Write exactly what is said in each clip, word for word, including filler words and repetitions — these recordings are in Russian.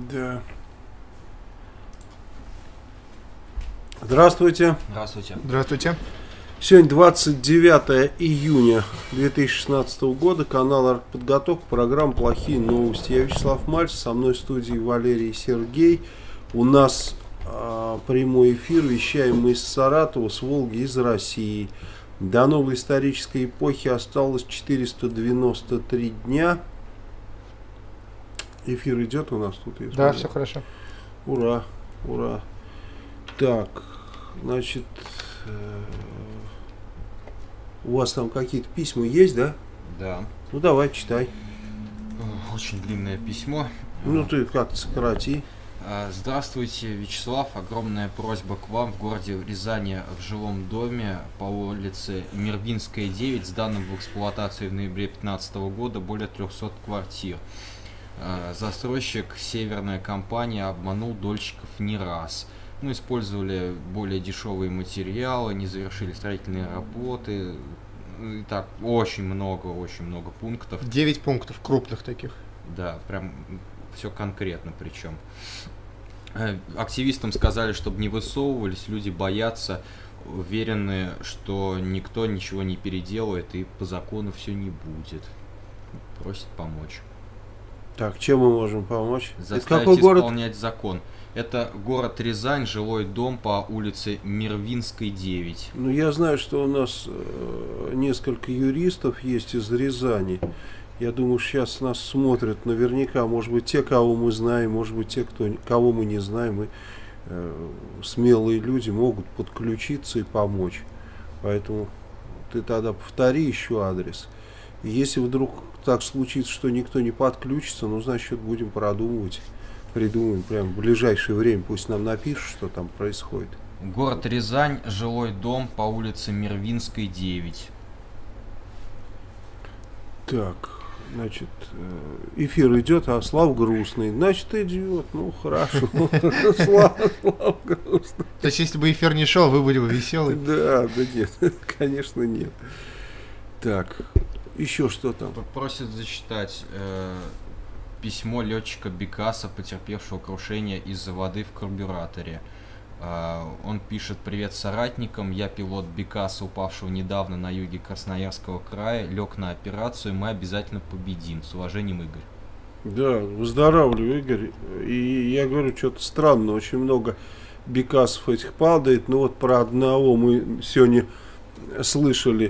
Да. Здравствуйте. Здравствуйте. Здравствуйте. Сегодня двадцать девятое июня две тысячи шестнадцатого года. Канал «Артподготовка», программа «Плохие новости». Я Вячеслав Мальцев, со мной в студии Валерий и Сергей. У нас э, прямой эфир, вещаем мы из Саратова, с Волги, из России. До новой исторической эпохи осталось четыреста девяносто три дня. Эфир идет у нас тут? Есть, да, все хорошо. Ура, ура. Так, значит, э, у вас там какие-то письма есть, да? Да. Ну давай, читай. Очень длинное письмо. Ну ты как-то сократи. Здравствуйте, Вячеслав. Огромная просьба к вам. В городе Рязани в жилом доме по улице Мирвинская, девять, сданным в эксплуатацию в ноябре две тысячи пятнадцатого года более трехсот квартир. Застройщик, северная компания, обманул дольщиков не раз. Ну, использовали более дешевые материалы, не завершили строительные работы. И так, очень много, очень много пунктов. Девять пунктов крупных таких. Да, прям все конкретно причем. Активистам сказали, чтобы не высовывались, люди боятся, уверены, что никто ничего не переделает и по закону все не будет. Просят помочь. Так, чем мы можем помочь? Заставить Это какой город? Исполнять закон. Это город Рязань, жилой дом по улице Мирвинской, девять. Ну, я знаю, что у нас э, несколько юристов есть из Рязани. Я думаю, сейчас нас смотрят наверняка, может быть, те, кого мы знаем, может быть, те, кто, кого мы не знаем, и э, смелые люди могут подключиться и помочь. Поэтому ты тогда повтори еще адрес. И если вдруг так случится, что никто не подключится, ну, значит, будем продумывать, придумаем прямо в ближайшее время, пусть нам напишут, что там происходит. Город Рязань, жилой дом по улице Мирвинской, девять. Так, значит, эфир идет, а Слав грустный. Значит, идет. Ну, хорошо. Слав грустный. То есть, если бы эфир не шел, вы были бы веселые? Да, да нет, конечно, нет. Так, еще что там? Просят зачитать э, письмо летчика Бекаса, потерпевшего крушение из-за воды в карбюраторе. Э, он пишет: «Привет соратникам, я пилот Бекаса, упавшего недавно на юге Красноярского края, лег на операцию, мы обязательно победим. С уважением, Игорь». Да, выздоравливаю, Игорь. И я говорю, что-то странно, очень много Бекасов этих падает. Ну вот про одного мы сегодня слышали,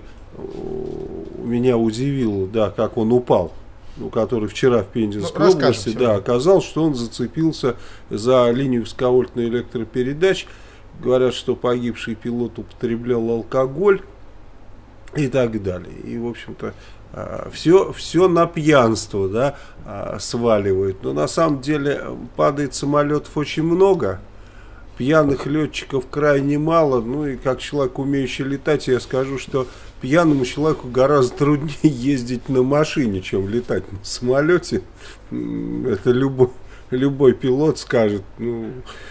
меня удивило, да, как он упал, ну, который вчера в Пензенской ну, области, да, оказалось, что он зацепился за линию высоковольтной электропередач. Говорят, что погибший пилот употреблял алкоголь и так далее. И, в общем-то, все, все на пьянство, да, сваливает. Но на самом деле падает самолетов очень много. Пьяных летчиков крайне мало. Ну и как человек, умеющий летать, я скажу, что пьяному человеку гораздо труднее ездить на машине, чем летать на самолете. Это любой, любой пилот скажет, ну,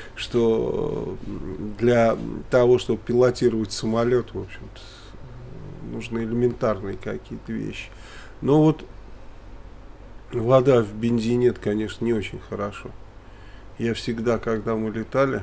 что для того, чтобы пилотировать самолет, в общем-то, нужны элементарные какие-то вещи. Но вот вода в бензине, это, конечно, не очень хорошо. Я всегда, когда мы летали,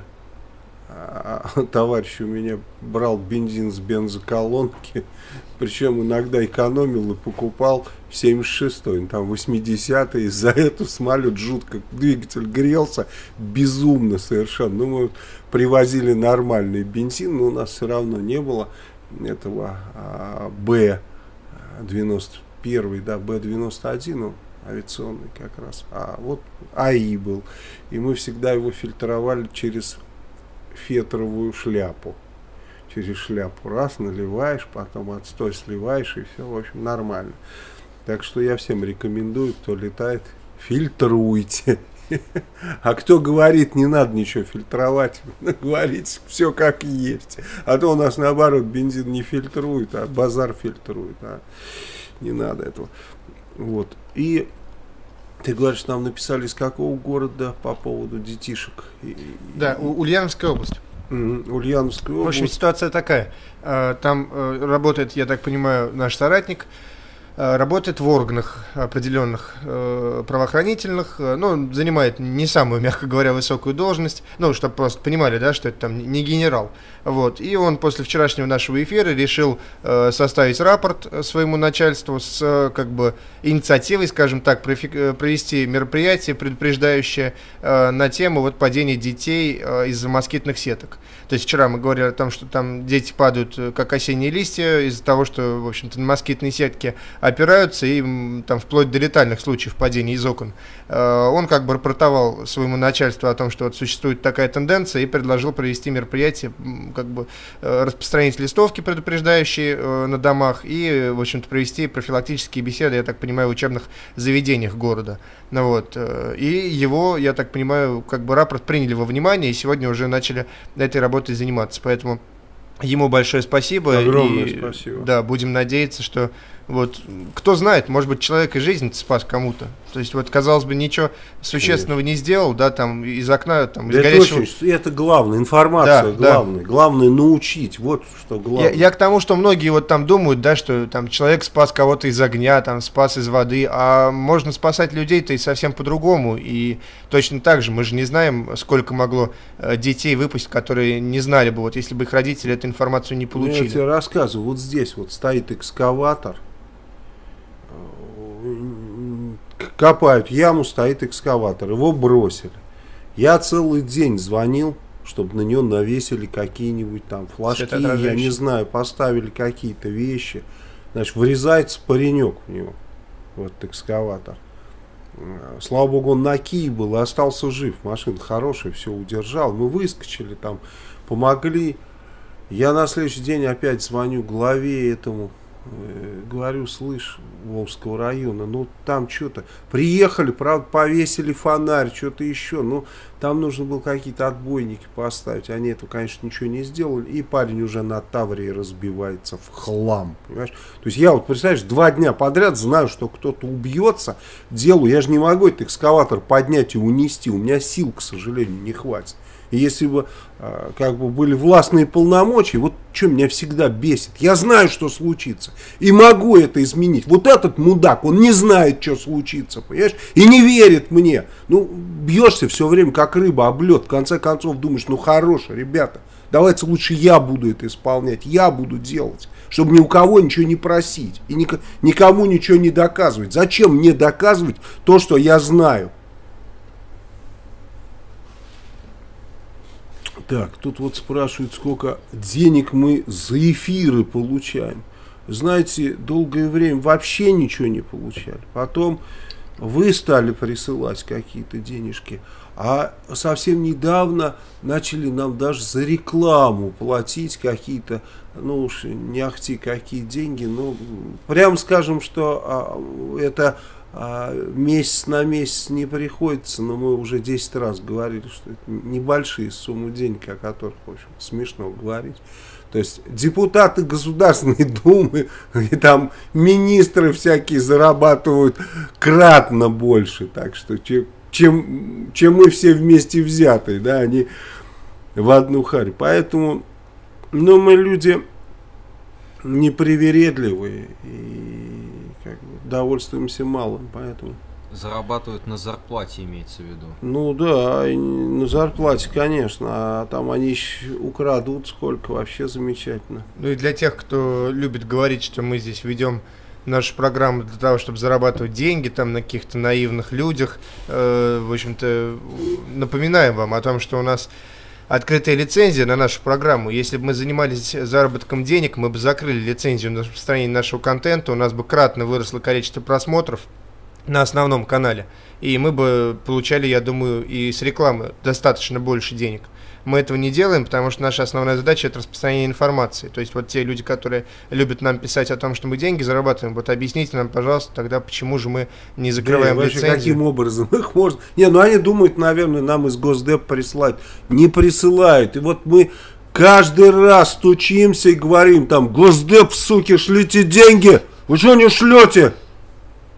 товарищ у меня брал бензин с бензоколонки, причем иногда экономил и покупал семьдесят шестой, там восьмидесятый, из-за этого самолет жутко, двигатель грелся, безумно совершенно. Ну, мы привозили нормальный бензин, но у нас все равно не было этого а, Б девяносто один, да, Б девяносто один, ну, авиационный как раз, а вот АИ был, и мы всегда его фильтровали через фетровую шляпу. Через шляпу раз наливаешь, потом отстой сливаешь, и все, в общем, нормально. Так что я всем рекомендую, кто летает, фильтруйте. А кто говорит, не надо ничего фильтровать, говорите все как есть. А то у нас наоборот бензин не фильтрует, а базар фильтрует. А не надо этого. Вот. И ты говоришь, нам написали из какого города по поводу детишек? Да, Ульяновская область. Mm-hmm. Ульяновская область. В общем, ситуация такая. Там работает, я так понимаю, наш соратник. работает в органах определенных э, правоохранительных, э, ну, занимает не самую, мягко говоря, высокую должность, ну, чтобы просто понимали, да, что это там не генерал, вот, и он после вчерашнего нашего эфира решил э, составить рапорт своему начальству с, э, как бы, инициативой, скажем так, провести мероприятие, предупреждающее э, на тему вот падения детей э, из-за москитных сеток. То есть вчера мы говорили о том, что там дети падают как осенние листья из-за того, что, в общем-то, на москитные сетки опираются и там вплоть до летальных случаев падения из окон. Он как бы рапортовал своему начальству о том, что вот существует такая тенденция, и предложил провести мероприятие, как бы распространить листовки, предупреждающие на домах, и, в общем-то, провести профилактические беседы, я так понимаю, в учебных заведениях города. Ну, вот. И его, я так понимаю, как бы рапорт приняли во внимание, и сегодня уже начали этой работой заниматься. Поэтому ему большое спасибо. Огромное и, спасибо. Да, будем надеяться, что вот кто знает, может быть, человек и жизнь спас кому-то. То есть, вот, казалось бы, ничего существенного Конечно. не сделал, да, там, из окна, там, из да горящего... Это, очень, это главное, информация да, главная. Да. Главное научить, вот что главное. Я, я к тому, что многие вот там думают, да, что там человек спас кого-то из огня, там, спас из воды, а можно спасать людей-то и совсем по-другому. И точно так же, мы же не знаем, сколько могло э, детей выпустить, которые не знали бы, вот, если бы их родители эту информацию не получили. Ну, я тебе рассказываю, вот здесь вот стоит экскаватор, копают яму, стоит экскаватор, его бросили. Я целый день звонил, чтобы на него навесили какие-нибудь там флажки, я не знаю, поставили какие-то вещи. Значит, врезается паренек в него, вот экскаватор. Слава богу, он на Киеве был и остался жив. Машина хорошая, все удержал. Мы выскочили там, помогли. Я на следующий день опять звоню главе этому. Говорю, слышь, Волжского района, ну там что-то, приехали, правда, повесили фонарь, что-то еще, ну там нужно было какие-то отбойники поставить, они этого, конечно, ничего не сделали, и парень уже на Таврии разбивается в хлам, понимаешь? То есть я вот, представляешь, два дня подряд знаю, что кто-то убьется, делаю, я же не могу этот экскаватор поднять и унести, у меня сил, к сожалению, не хватит. И если бы а, как бы были властные полномочия, вот что меня всегда бесит, я знаю, что случится, и могу это изменить. Вот этот мудак, он не знает, что случится, понимаешь, и не верит мне. Ну, бьешься все время, как рыба об лед, в конце концов думаешь, ну хорош, ребята, давайте лучше я буду это исполнять, я буду делать, чтобы ни у кого ничего не просить, и ник- никому ничего не доказывать. Зачем мне доказывать то, что я знаю? Так, тут вот спрашивают, сколько денег мы за эфиры получаем. Знаете, долгое время вообще ничего не получали. Потом вы стали присылать какие-то денежки. А совсем недавно начали нам даже за рекламу платить какие-то, ну уж не ахти какие деньги. Ну, прям скажем, что а, это... А месяц на месяц не приходится, но мы уже десять раз говорили, что это небольшие суммы денег, о которых, в общем, смешно говорить. То есть депутаты Государственной Думы и там министры всякие зарабатывают кратно больше, так что чем, чем мы все вместе взятые, да, они в одну харь. Поэтому, ну, мы люди непривередливые и как бы довольствуемся малым, поэтому... Зарабатывают на зарплате, имеется в виду. Ну да, на зарплате, конечно, а там они украдут сколько, вообще замечательно. Ну и для тех, кто любит говорить, что мы здесь ведем нашу программу для того, чтобы зарабатывать деньги там на каких-то наивных людях, э, в общем-то, напоминаем вам о том, что у нас открытая лицензия на нашу программу. Если бы мы занимались заработком денег, мы бы закрыли лицензию на распространение нашего контента, у нас бы кратно выросло количество просмотров на основном канале, и мы бы получали, я думаю, и с рекламы достаточно больше денег. Мы этого не делаем, потому что наша основная задача — это распространение информации. То есть вот те люди, которые любят нам писать о том, что мы деньги зарабатываем, вот объясните нам, пожалуйста, тогда почему же мы не закрываем да, лицензию? Каким образом их можно? Не, ну они думают, наверное, нам из Госдеп присылать. Не присылают. И вот мы каждый раз стучимся и говорим там: Госдеп, суки, шлите деньги. Вы что не шлете?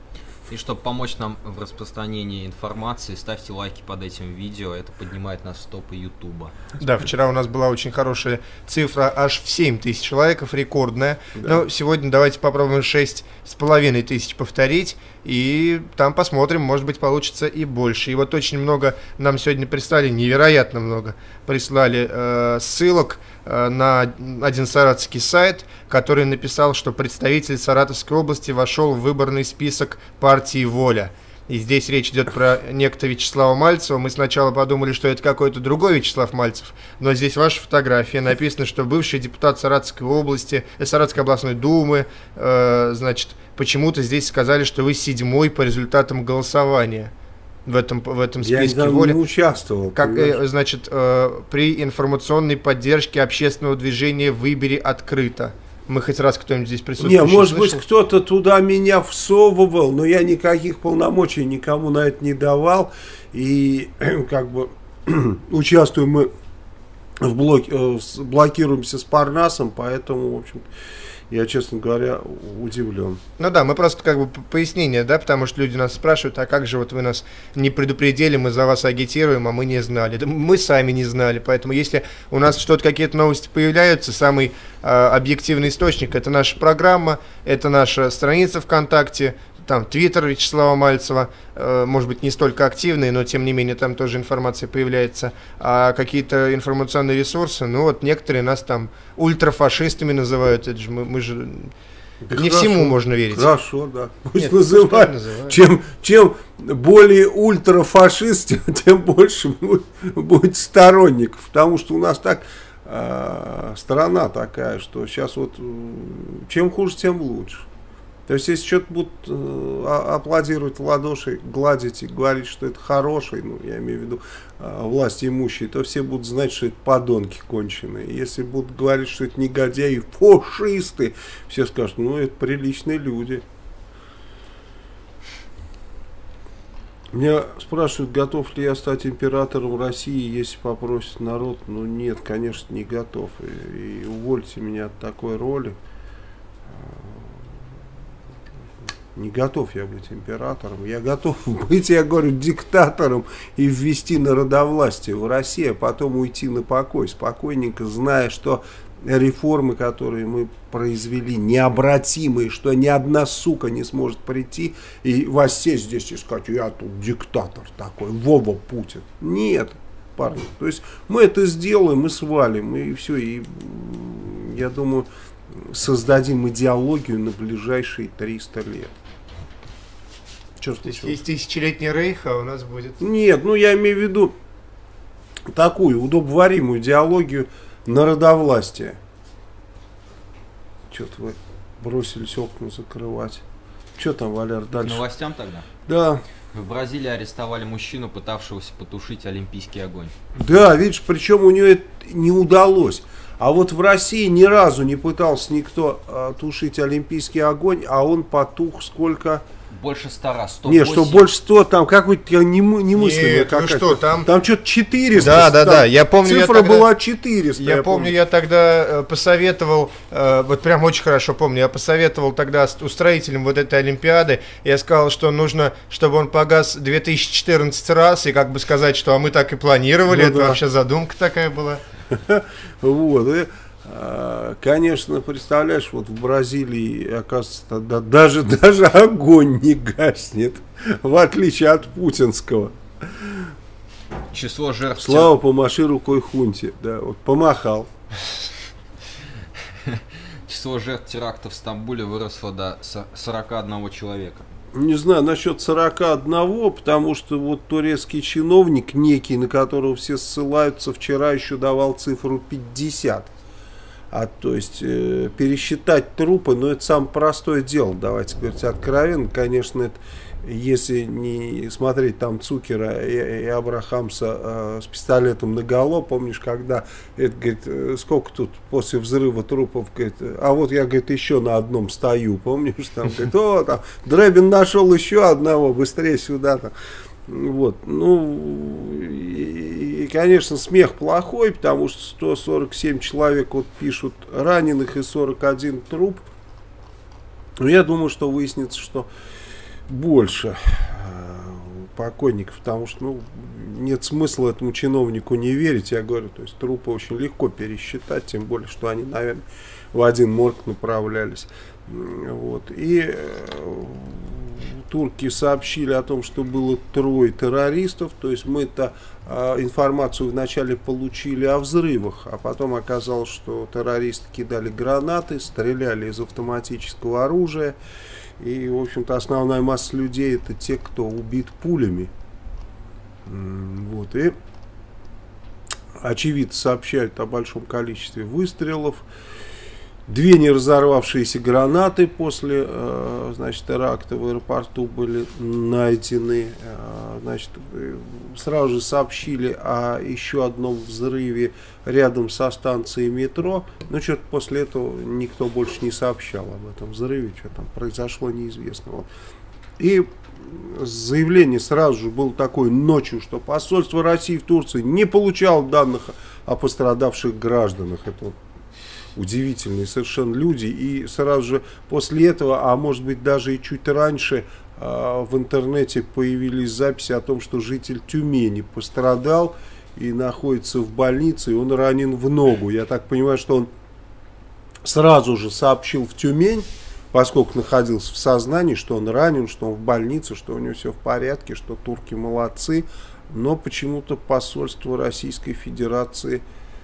И чтобы помочь нам в распространении информации, ставьте лайки под этим видео, это поднимает нас в топы Ютуба. Да, вчера у нас была очень хорошая цифра, аж в семь тысяч лайков, рекордная. Да. Но сегодня давайте попробуем шесть с половиной тысяч повторить, и там посмотрим, может быть, получится и больше. И вот очень много нам сегодня прислали, невероятно много прислали э, ссылок э, на один саратовский сайт, который написал, что представитель Саратовской области вошел в выборный список партии «Воля». И здесь речь идет про некто Вячеслава Мальцева. Мы сначала подумали, что это какой-то другой Вячеслав Мальцев, но здесь ваша фотография. Написано, что бывший депутат Саратовской области, э, Саратовской областной думы, э, значит, почему-то здесь сказали, что вы седьмой по результатам голосования в этом, в этом списке Я «Воля». не участвовал. Как, э, значит, э, при информационной поддержке общественного движения «Выбери открыто». Мы хоть раз кто-нибудь здесь присутствует. Не, может слышал? быть, кто-то туда меня всовывал, но я никаких полномочий никому на это не давал. И как бы участвуем мы в блоке, блокируемся с Парнасом, поэтому, в общем, я, честно говоря, удивлен. Ну да, мы просто как бы пояснение, да, потому что люди нас спрашивают, а как же вот вы нас не предупредили, мы за вас агитируем, а мы не знали. Да мы сами не знали, поэтому если у нас что-то, какие-то новости появляются, самый э, объективный источник — это наша программа, это наша страница ВКонтакте, там твиттер Вячеслава Мальцева, э, может быть, не столько активный, но тем не менее там тоже информация появляется. А какие-то информационные ресурсы, ну вот некоторые нас там ультрафашистами называют, это же мы, мы же... Да не хорошо, всему можно верить. Хорошо, да. Пусть Нет, называют. называют. Чем, чем более ультрафашист, тем больше будет, будет сторонников. Потому что у нас так э, страна такая, что сейчас вот чем хуже, тем лучше. То есть, если что-то будут э, аплодировать в ладоши, гладить и говорить, что это хороший, ну, я имею в виду э, власти имущие, то все будут знать, что это подонки конченые. Если будут говорить, что это негодяи, фашисты, все скажут, ну, это приличные люди. Меня спрашивают, готов ли я стать императором России, если попросит народ. Ну, нет, конечно, не готов. И, и увольте меня от такой роли. Не готов я быть императором, я готов быть, я говорю, диктатором и ввести народовластие в Россию, а потом уйти на покой, спокойненько, зная, что реформы, которые мы произвели, необратимые, что ни одна сука не сможет прийти и воссесть здесь и сказать, я тут диктатор такой, Вова Путин. Нет, парни, то есть мы это сделаем, мы свалим, и все, и я думаю, создадим идеологию на ближайшие триста лет. То есть есть тысячелетний рейх, а у нас будет... Нет, ну я имею в виду такую удобоваримую идеологию народовластия. Что-то вы бросились окна закрывать. Что там, Валер, дальше? К новостям тогда? Да. В Бразилии арестовали мужчину, пытавшегося потушить олимпийский огонь. Да, видишь, причем у него это не удалось. А вот в России ни разу не пытался никто а, тушить олимпийский огонь, а он потух сколько... Больше ста раз. Нет, что больше сто, там какой-то немыслимый. Нет, ну что, там... Там что-то четыреста. Да, да, да, я помню... Цифра я тогда, была четыреста. Я, я помню, помню, я тогда э, посоветовал, э, вот прям очень хорошо помню, я посоветовал тогда устроителям вот этой Олимпиады, я сказал, что нужно, чтобы он погас две тысячи четырнадцать раз, и как бы сказать, что а мы так и планировали, ну, это да. Вообще задумка такая была. Вот, и... Конечно, представляешь, вот в Бразилии, оказывается, даже, даже огонь не гаснет, в отличие от путинского. Число жертв... Слава, помаши рукой хунте. Да, вот помахал. Число жертв теракта в Стамбуле выросло до сорока одного человека. Не знаю, насчет сорока одного, потому что вот турецкий чиновник некий, на которого все ссылаются, вчера еще давал цифру пятьдесят. А, то есть э, пересчитать трупы, ну это самое простое дело, давайте говорить откровенно. Конечно, это, если не смотреть там Цукера и, и Абрахамса э, с пистолетом наголо, помнишь, когда это, говорит, сколько тут после взрыва трупов, говорит, а вот я, говорит, еще на одном стою, помнишь, там, говорит, о, там, Дребин нашел еще одного, быстрее сюда, там. Вот, ну, и, и, конечно, смех плохой, потому что сто сорок семь человек вот пишут раненых и сорок один труп. Но я думаю, что выяснится, что больше покойников, потому что ну, нет смысла этому чиновнику не верить, я говорю, то есть трупы очень легко пересчитать, тем более, что они, наверное, в один морг направлялись. Вот. И турки сообщили о том, что было трое террористов, то есть мы-то э, информацию вначале получили о взрывах, а потом оказалось, что террористы кидали гранаты, стреляли из автоматического оружия, и, в общем-то, основная масса людей это те, кто убит пулями. Вот. И очевидцы сообщают о большом количестве выстрелов. Две не разорвавшиеся гранаты после э, значит, теракта в аэропорту были найдены. Э, значит, сразу же сообщили о еще одном взрыве рядом со станцией метро. Но что-то после этого никто больше не сообщал об этом взрыве. Что там произошло, неизвестно. Вот. И заявление сразу же было такое ночью, что посольство России в Турции не получало данных о пострадавших гражданах. Это удивительные совершенно люди. И сразу же после этого, а может быть даже и чуть раньше, в интернете появились записи о том, что житель Тюмени пострадал и находится в больнице, и он ранен в ногу. Я так понимаю, что он сразу же сообщил в Тюмень, поскольку находился в сознании, что он ранен, что он в больнице, что у него все в порядке, что турки молодцы. Но почему-то посольство Российской Федерации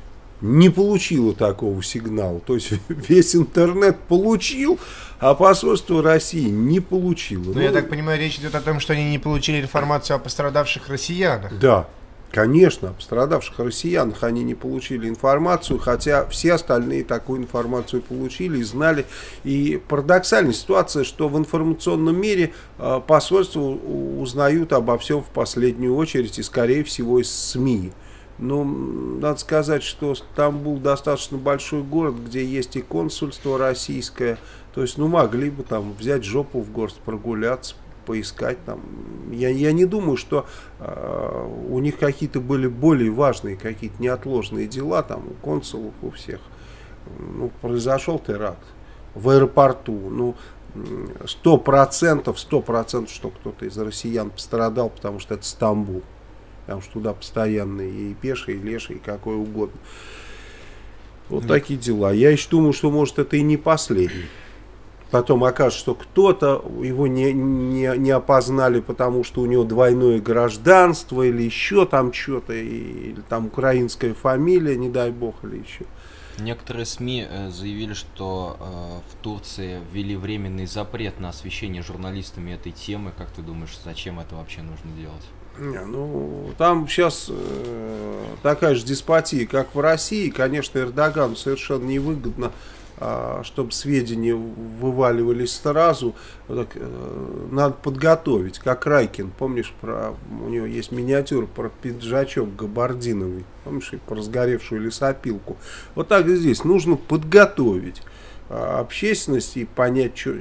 не получило такого сигнала. То есть весь интернет получил, а посольство России не получило. Но ну, я так понимаю, речь идет о том, что они не получили информацию о пострадавших россиянах. Да, конечно, о пострадавших россиянах они не получили информацию, хотя все остальные такую информацию получили и знали. И парадоксальная ситуация, что в информационном мире э, посольства узнают обо всем в последнюю очередь и, скорее всего, из СМИ. Ну, надо сказать, что Стамбул достаточно большой город, где есть и консульство российское. То есть, ну, могли бы там взять жопу в горсть, прогуляться, поискать там. Я, я не думаю, что э, у них какие-то были более важные, какие-то неотложные дела, там, у консулов, у всех. Ну, произошел теракт в аэропорту. Ну, сто процентов, сто процентов, что кто-то из россиян пострадал, потому что это Стамбул. Потому что туда постоянные и пешие, и лешие, и какое угодно. Вот Нет. такие дела. Я еще думаю, что может это и не последний. Потом окажется, что кто-то его не, не, не опознали, потому что у него двойное гражданство, или еще там что-то, или там украинская фамилия, не дай бог, или еще. Некоторые СМИ э, заявили, что э, в Турции ввели временный запрет на освещение журналистами этой темы. Как ты думаешь, зачем это вообще нужно делать? Не, ну, там сейчас э, такая же деспотия, как в России. Конечно, Эрдогану совершенно невыгодно, э, чтобы сведения вываливались сразу. Так, э, надо подготовить, как Райкин. Помнишь, про, у него есть миниатюра про пиджачок габардиновый. Помнишь, про разгоревшую лесопилку. Вот так и здесь. Нужно подготовить э, общественность и понять, что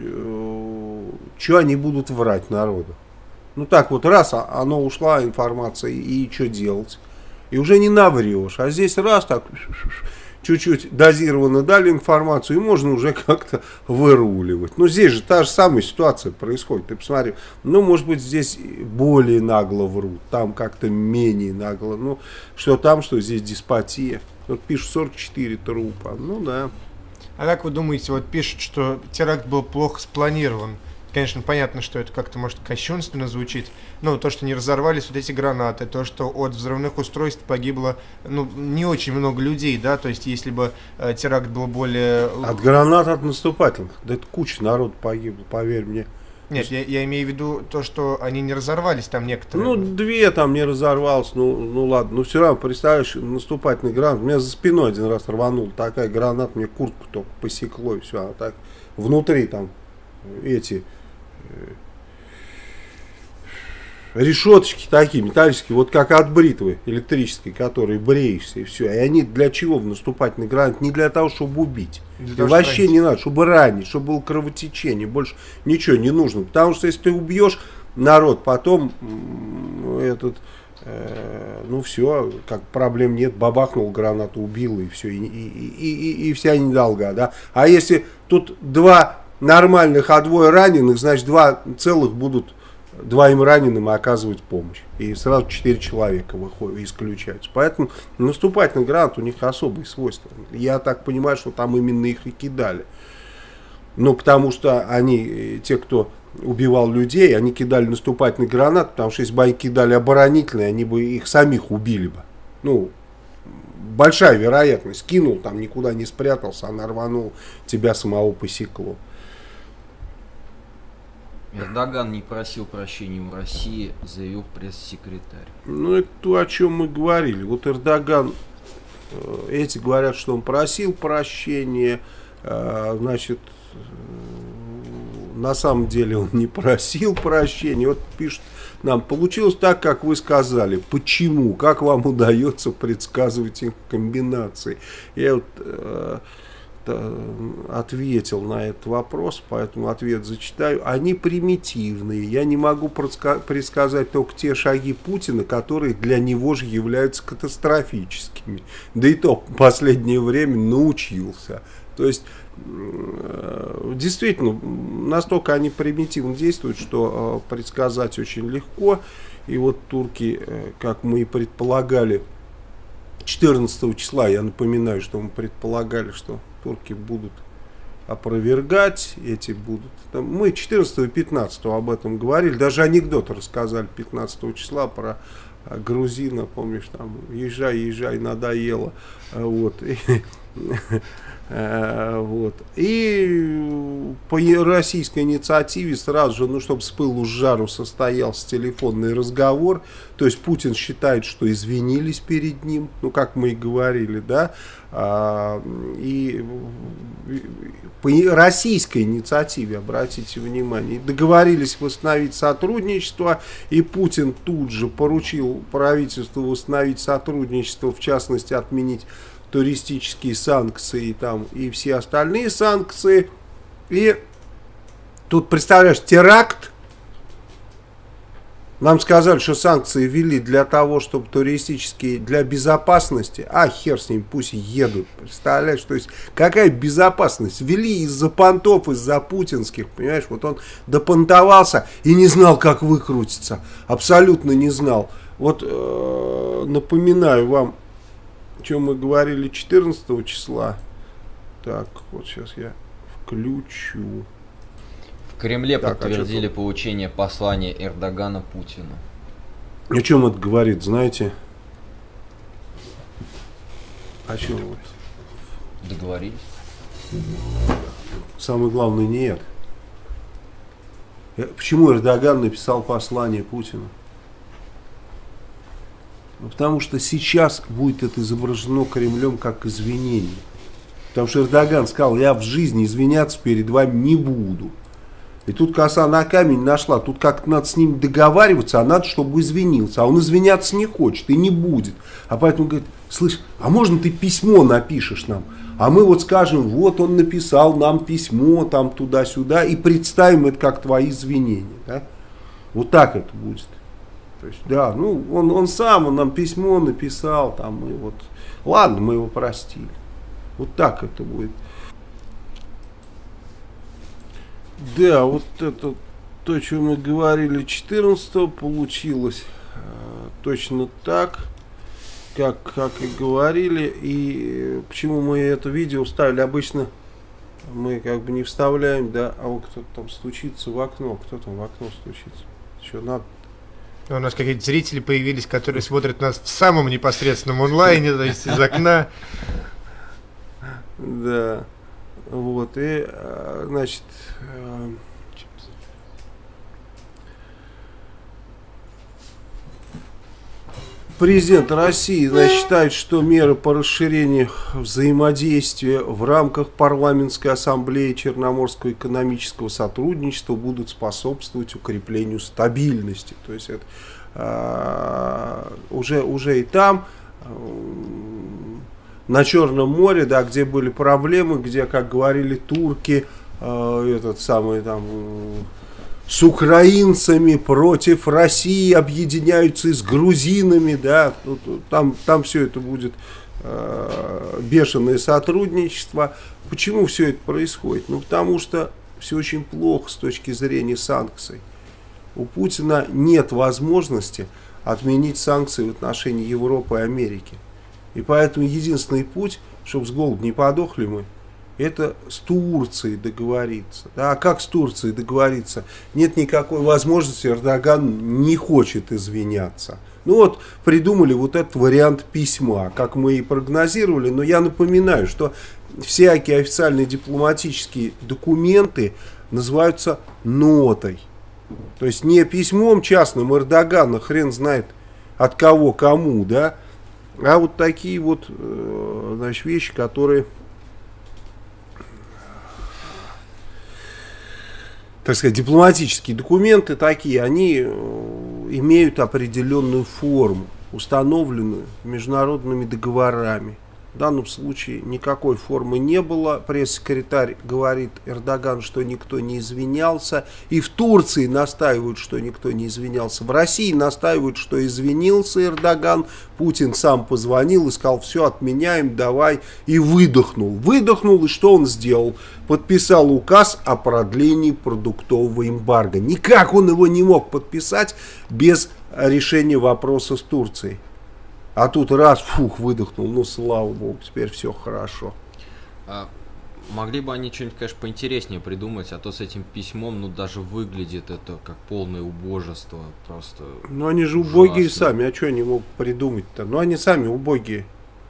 э, они будут врать народу. Ну так вот, раз оно ушла информация, и что делать? И уже не наврешь. А здесь раз так, чуть-чуть дозированно дали информацию, и можно уже как-то выруливать. Но здесь же та же самая ситуация происходит. Ты посмотри, ну, может быть, здесь более нагло врут, там как-то менее нагло. Ну, что там, что здесь деспотия. Вот пишут сорок четыре трупа. Ну да. А как вы думаете, вот пишут, что теракт был плохо спланирован? Конечно, понятно, что это как-то, может, кощунственно звучит. Ну, то, что не разорвались вот эти гранаты, то, что от взрывных устройств погибло, ну, не очень много людей, да, то есть, если бы э, теракт был более... От гранат, от наступательных, да это куча народу погибло, поверь мне. Нет, я, я имею в виду то, что они не разорвались там некоторые. Ну, две там не разорвалось, ну, ну ладно, но все равно, представляешь, наступательный гранат, у меня за спиной один раз рванул такая граната, мне куртку только посекло, и все, а так внутри там эти... решеточки такие металлические, вот как от бритвы электрической, которые бреешься, и все. И они для чего в наступательный гранат? Не для того, чтобы убить. Для и вообще ранить. Не надо, чтобы ранить, чтобы было кровотечение. Больше ничего не нужно. Потому что если ты убьешь народ, потом этот, э, ну все, как проблем нет, бабахнул гранату, убил, и все, и, и, и, и, и вся недолга, да. А если тут два нормальных, а двое раненых, значит, два целых будут двоим раненым оказывать помощь. И сразу четыре человека выходят, исключаются. Поэтому наступательный гранат у них особые свойства. Я так понимаю, что там именно их и кидали. Ну, потому что они, те, кто убивал людей, они кидали наступательный гранат, потому что если бы они кидали оборонительные, они бы их самих убили бы. Ну, большая вероятность. Кинул, там никуда не спрятался, она рванул, тебя самого посекло. Эрдоган не просил прощения у России, заявил пресс-секретарь. Ну, это то, о чем мы говорили. Вот Эрдоган, эти говорят, что он просил прощения, значит, на самом деле он не просил прощения. Вот пишут нам, получилось так, как вы сказали. Почему? Как вам удается предсказывать их комбинации? Я вот э, ответил на этот вопрос, поэтому ответ зачитаю. Они примитивные. Я не могу предсказать только те шаги Путина, которые для него же являются катастрофическими. Да и то в последнее время научился. То есть, действительно, настолько они примитивно действуют, что предсказать очень легко. И вот турки, как мы и предполагали, четырнадцатого числа, я напоминаю, что мы предполагали, что турки будут опровергать, эти будут. Там, мы четырнадцатого и пятнадцатого об этом говорили, даже анекдот рассказали пятнадцатого числа про грузина, помнишь, там, езжай, езжай, надоело. Вот. Вот. И по российской инициативе сразу же, ну, чтобы с пылу с жару состоялся телефонный разговор. То есть Путин считает, что извинились перед ним, ну, как мы и говорили, да. И по российской инициативе, обратите внимание, договорились восстановить сотрудничество, и Путин тут же поручил правительству восстановить сотрудничество, в частности, отменить туристические санкции там, и все остальные санкции. И тут, представляешь, теракт. Нам сказали, что санкции ввели для того, чтобы туристические, для безопасности. А хер с ним, пусть едут. Представляешь, то есть какая безопасность? Ввели из-за понтов, из-за путинских, понимаешь? Вот он допонтовался и не знал, как выкрутиться. Абсолютно не знал. Вот э, напоминаю вам, о чем мы говорили четырнадцатого числа. Так, вот сейчас я включу. В Кремле так, подтвердили а получение послания Эрдогана Путину. О чем это говорит, знаете? О чем вот? Договорились? Самое главное не это. Почему Эрдоган написал послание Путину? Потому что сейчас будет это изображено Кремлем как извинение. Потому что Эрдоган сказал, я в жизни извиняться перед вами не буду. И тут коса на камень нашла. Тут как-то надо с ним договариваться, а надо, чтобы извинился. А он извиняться не хочет и не будет. А поэтому говорит, слышь, а можно ты письмо напишешь нам? А мы вот скажем, вот он написал нам письмо там туда-сюда. И представим это как твои извинения. Да? Вот так это будет. То есть, да, ну, он, он сам, он нам письмо написал, там, мы вот, ладно, мы его простили. Вот так это будет. Да, вот это, то, о чем мы говорили четырнадцатого, получилось э, точно так, как, как и говорили. И почему мы это видео вставили? Обычно мы как бы не вставляем, да, а вот кто-то там стучится в окно, кто там в окно стучится. Что надо? У нас какие-то зрители появились, которые смотрят нас в самом непосредственном онлайне, то есть из окна. Да. Вот. И, значит, президент России, значит, считает, что меры по расширению взаимодействия в рамках парламентской ассамблеи Черноморского экономического сотрудничества будут способствовать укреплению стабильности. То есть это а, уже, уже и там, на Черном море, да, где были проблемы, где, как говорили турки, а, этот самый там... с украинцами против России объединяются и с грузинами, да, там, там все это будет э, бешеное сотрудничество. Почему все это происходит? Ну, потому что все очень плохо с точки зрения санкций. У Путина нет возможности отменить санкции в отношении Европы и Америки. И поэтому единственный путь, чтобы с голоду не подохли мы, это с Турцией договориться. Да, а как с Турцией договориться? Нет никакой возможности, Эрдоган не хочет извиняться. Ну вот, придумали вот этот вариант письма, как мы и прогнозировали. Но я напоминаю, что всякие официальные дипломатические документы называются нотой. То есть не письмом частным Эрдогана, хрен знает от кого кому, да, а вот такие вот, значит, вещи, которые, так сказать, дипломатические документы такие, они имеют определенную форму, установленную международными договорами. В данном случае никакой формы не было. Пресс-секретарь говорит Эрдогану, что никто не извинялся. И в Турции настаивают, что никто не извинялся. В России настаивают, что извинился Эрдоган. Путин сам позвонил и сказал: все, отменяем, давай. И выдохнул. Выдохнул, и что он сделал? Подписал указ о продлении продуктового эмбарго. Никак он его не мог подписать без решения вопроса с Турцией. А тут раз, фух, выдохнул, ну слава богу, теперь все хорошо. А, могли бы они что-нибудь, конечно, поинтереснее придумать, а то с этим письмом, ну, даже выглядит это как полное убожество, просто. Ну, они же убогие ужасно. Сами, а что они могут придумать-то? Ну, они сами убогие.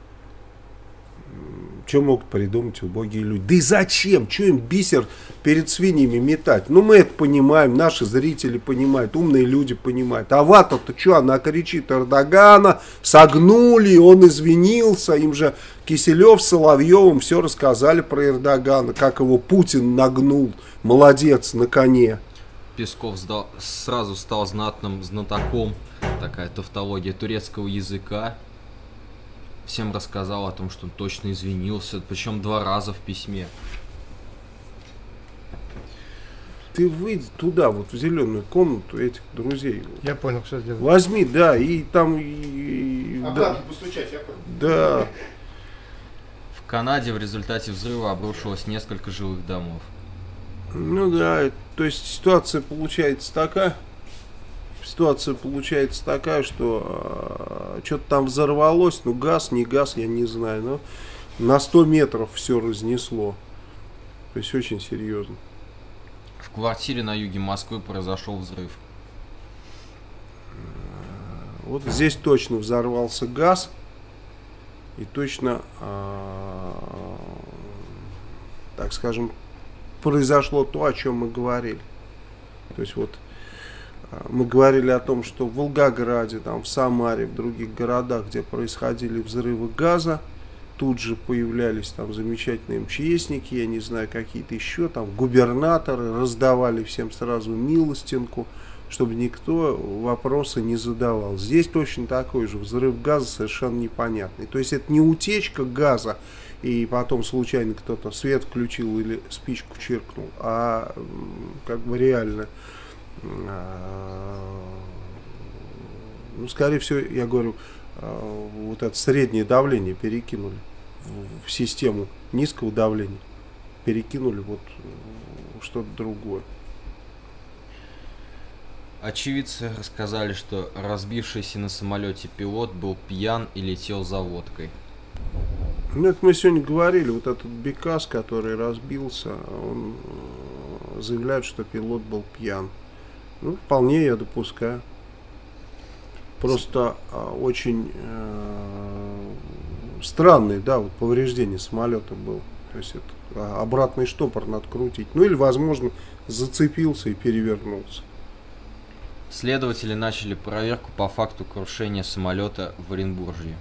Что могут придумать убогие люди? Да и зачем? Что им бисер перед свиньями метать? Ну, мы это понимаем, наши зрители понимают, умные люди понимают. А вата-то что, она кричит Эрдогана, согнули, он извинился. Им же Киселев с Соловьевым все рассказали про Эрдогана, как его Путин нагнул. Молодец, на коне. Песков сдал, сразу стал знатным знатоком, такая тавтология турецкого языка. Всем рассказал о том, что он точно извинился, причем два раза в письме. Ты выйди туда, вот в зеленую комнату этих друзей. Я понял, что сделать. Возьми, да, и там... И, а да, постучать, я понял. Да. В Канаде в результате взрыва обрушилось несколько жилых домов. Ну да, то есть ситуация получается такая... Ситуация получается такая, что э, что-то там взорвалось, ну газ, не газ, я не знаю, но на сто метров все разнесло. То есть очень серьезно. В квартире на юге Москвы произошел взрыв. Вот здесь точно взорвался газ. И точно, э, так скажем, произошло то, о чем мы говорили. То есть вот мы говорили о том, что в Волгограде, там, в Самаре, в других городах, где происходили взрывы газа, тут же появлялись там замечательные МЧСники, я не знаю, какие-то еще там губернаторы, раздавали всем сразу милостинку, чтобы никто вопросы не задавал. Здесь точно такой же взрыв газа, совершенно непонятный. То есть это не утечка газа, и потом случайно кто-то свет включил или спичку чиркнул, а как бы реально... Ну, скорее всего, я говорю, вот это среднее давление перекинули в, в систему низкого давления, перекинули вот что-то другое. Очевидцы рассказали, что разбившийся на самолете пилот был пьян и летел за водкой. Ну, это мы сегодня говорили, вот этот Бекас, который разбился, он заявляет, что пилот был пьян. Ну, вполне я допускаю. Просто а, очень э, странный, да, вот повреждение самолета было. То есть это а, обратный штопор надо крутить. Ну или, возможно, зацепился и перевернулся. Следователи начали проверку по факту крушения самолета в Оренбурге.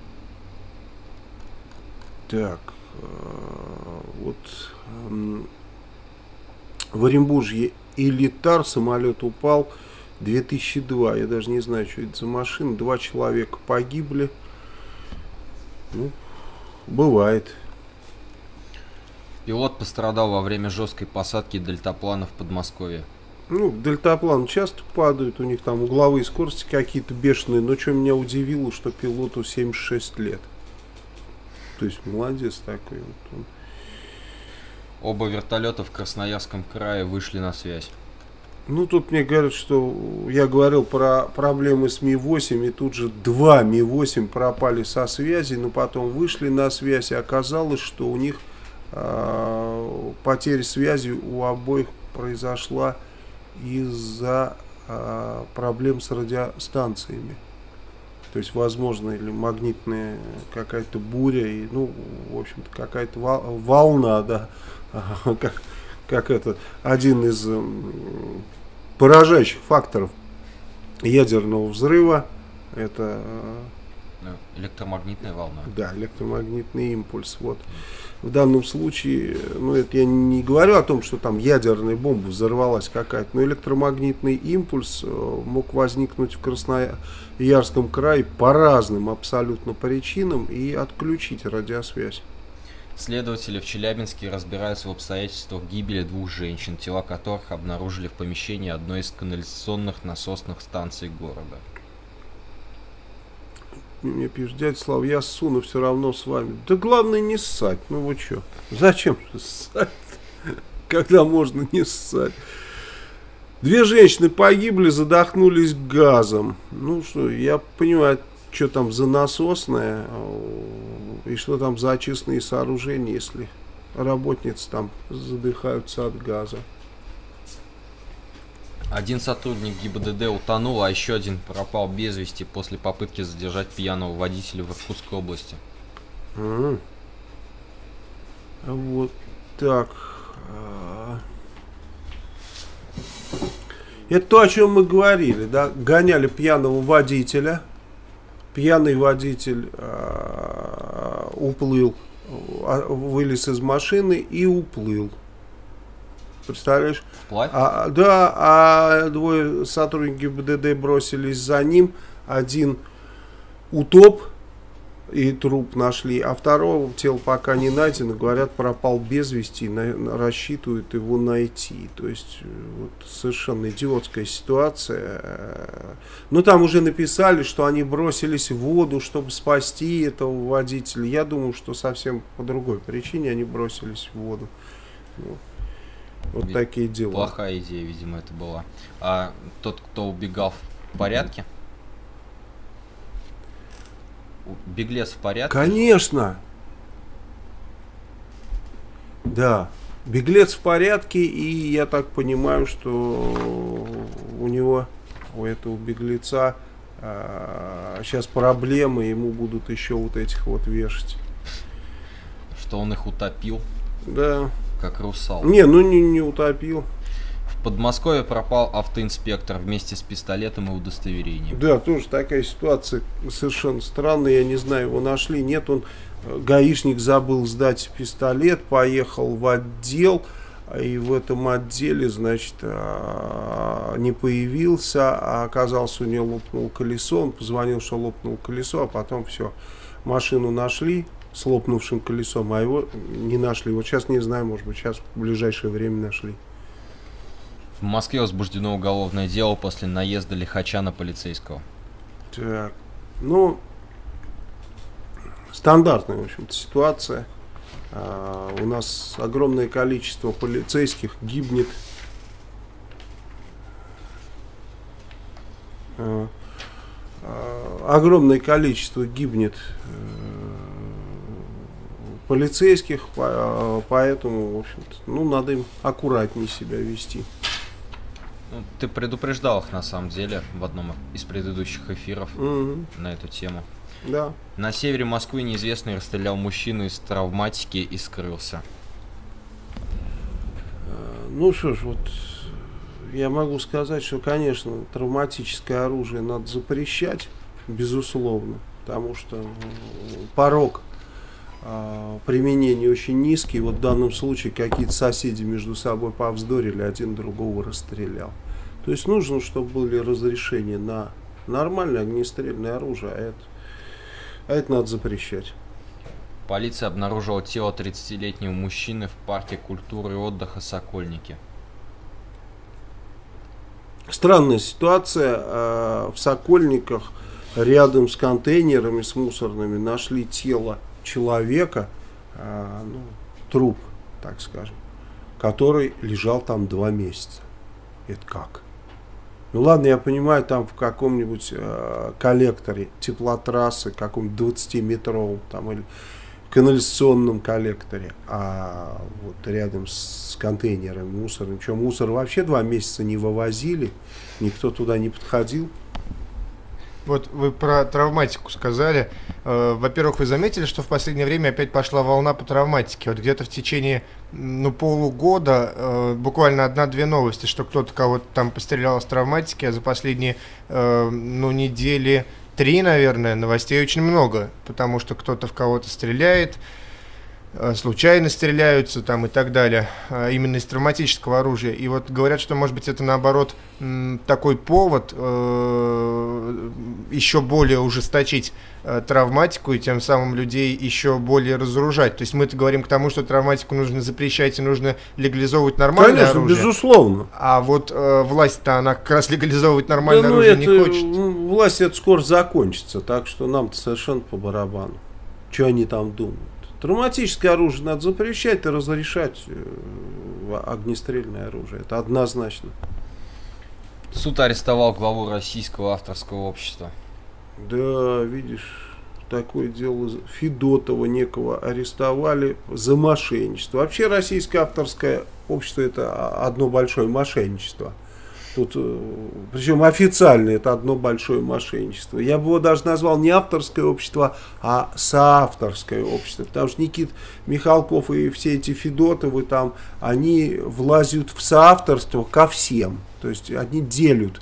Так, э, вот э, в Оренбурге Элитар, самолет упал две тысячи два. Я даже не знаю, что это за машина. Два человека погибли. Ну, бывает. Пилот пострадал во время жесткой посадки дельтаплана в Подмосковье. Ну, дельтапланы часто падают, у них там угловые скорости какие-то бешеные. Но что меня удивило, что пилоту семьдесят шесть лет. То есть молодец такой. Вот он. Оба вертолета в Красноярском крае вышли на связь. Ну, тут мне говорят, что я говорил про проблемы с Ми восемь, и тут же два Ми восемь пропали со связи, но потом вышли на связь, и оказалось, что у них э, потеря связи у обоих произошла из-за э, проблем с радиостанциями. То есть, возможно, или магнитная какая-то буря, и, ну, в общем-то, какая-то волна, да, как, как это, один из поражающих факторов ядерного взрыва, это электромагнитная волна. Да, электромагнитный импульс. Вот. В данном случае, ну, это я не говорю о том, что там ядерная бомба взорвалась какая-то, но электромагнитный импульс мог возникнуть в Красноярском крае по разным абсолютно причинам и отключить радиосвязь. Следователи в Челябинске разбираются в обстоятельствах гибели двух женщин, тела которых обнаружили в помещении одной из канализационных насосных станций города. Мне пишет: дядя Слава, я ссу, но все равно с вами. Да главное не ссать. Ну вы что? Зачем ссать, когда можно не ссать? Две женщины погибли, задохнулись газом. Ну что, я понимаю, что там за насосное и что там за очистные сооружения, если работницы там задыхаются от газа. Один сотрудник ГИБДД утонул, а еще один пропал без вести после попытки задержать пьяного водителя в Иркутской области. Mm. Вот так. Это то, о чем мы говорили, да? Гоняли пьяного водителя. Пьяный водитель э, уплыл, вылез из машины и уплыл. Представляешь? Вплавь? А, да, а двое сотрудников ГИБДД бросились за ним. Один утоп и труп нашли, а второго тело пока не найдено. Говорят, пропал без вести, на, рассчитывают его найти. То есть вот, совершенно идиотская ситуация. Но там уже написали, что они бросились в воду, чтобы спасти этого водителя. Я думаю, что совсем по другой причине они бросились в воду. Вот. Вот такие дела. Плохая идея, видимо, это была. А тот, кто убегал, в порядке? Беглец в порядке? Конечно. Да. Беглец в порядке, и я так понимаю, что у него, у этого беглеца а, сейчас проблемы, ему будут еще вот этих вот вешать. Что он их утопил? Да. Как русал. Не, ну не, не утопил. В Подмосковье пропал автоинспектор вместе с пистолетом и удостоверением. Да, тоже такая ситуация совершенно странная. Я не знаю, его нашли, нет. Он, гаишник, забыл сдать пистолет, поехал в отдел, и в этом отделе, значит, не появился, а оказался, у него лопнуло колесо. Он позвонил, что лопнуло колесо, а потом все, машину нашли с лопнувшим колесом, а его не нашли. Вот сейчас не знаю, может быть, сейчас в ближайшее время нашли. В Москве возбуждено уголовное дело после наезда лихача на полицейского. Так, ну, стандартная, в общем-то, ситуация. А, у нас огромное количество полицейских гибнет. А, а, огромное количество гибнет полицейских, поэтому, в общем-то, ну, надо им аккуратнее себя вести. Ну, ты предупреждал их, на самом деле, в одном из предыдущих эфиров Mm-hmm. на эту тему. Да. На севере Москвы неизвестный расстрелял мужчину из травматики и скрылся. Ну что ж, вот я могу сказать, что, конечно, травматическое оружие надо запрещать, безусловно, потому что порог применение очень низкий. Вот в данном случае какие-то соседи между собой повздорили, один другого расстрелял. То есть нужно, чтобы были разрешения на нормальное огнестрельное оружие, а это, а это надо запрещать. Полиция обнаружила тело тридцатилетнего мужчины в парке культуры и отдыха «Сокольники». Странная ситуация. В Сокольниках рядом с контейнерами с мусорными нашли тело человека, э, ну, труп, так скажем, который лежал там два месяца. Это как? Ну ладно, я понимаю, там в каком-нибудь э, коллекторе теплотрассы, каком-нибудь двадцатиметровом, там, или канализационном коллекторе, а вот рядом с контейнерами мусором. Что, мусор вообще два месяца не вывозили, никто туда не подходил. Вот вы про травматику сказали. Э, во-первых, вы заметили, что в последнее время опять пошла волна по травматике. Вот где-то в течение ну, полугода э, буквально одна-две новости, что кто-то кого-то там пострелял с травматики, а за последние э, ну, недели три, наверное, новостей очень много, потому что кто-то в кого-то стреляет, случайно стреляются там и так далее, именно из травматического оружия. И вот говорят, что, может быть, это наоборот такой повод э, еще более ужесточить э, травматику и тем самым людей еще более разоружать. То есть мы-то говорим к тому, что травматику нужно запрещать и нужно легализовывать нормальное Конечно, оружие. безусловно. А вот э, власть-то, она как раз легализовывать нормальное да, ну, оружие это, не хочет. Власть это скоро закончится, так что нам-то совершенно по барабану. Что они там думают? Травматическое оружие надо запрещать и разрешать э, огнестрельное оружие. Это однозначно. Суд арестовал главу Российского авторского общества. Да, видишь, такое дело. Федотова некого арестовали за мошенничество. Вообще Российское авторское общество это одно большое мошенничество. Тут, причем официально это одно большое мошенничество. Я бы его даже назвал не авторское общество, а соавторское общество. Потому что Никит Михалков и все эти Федотовы там, они влазят в соавторство ко всем. То есть они делят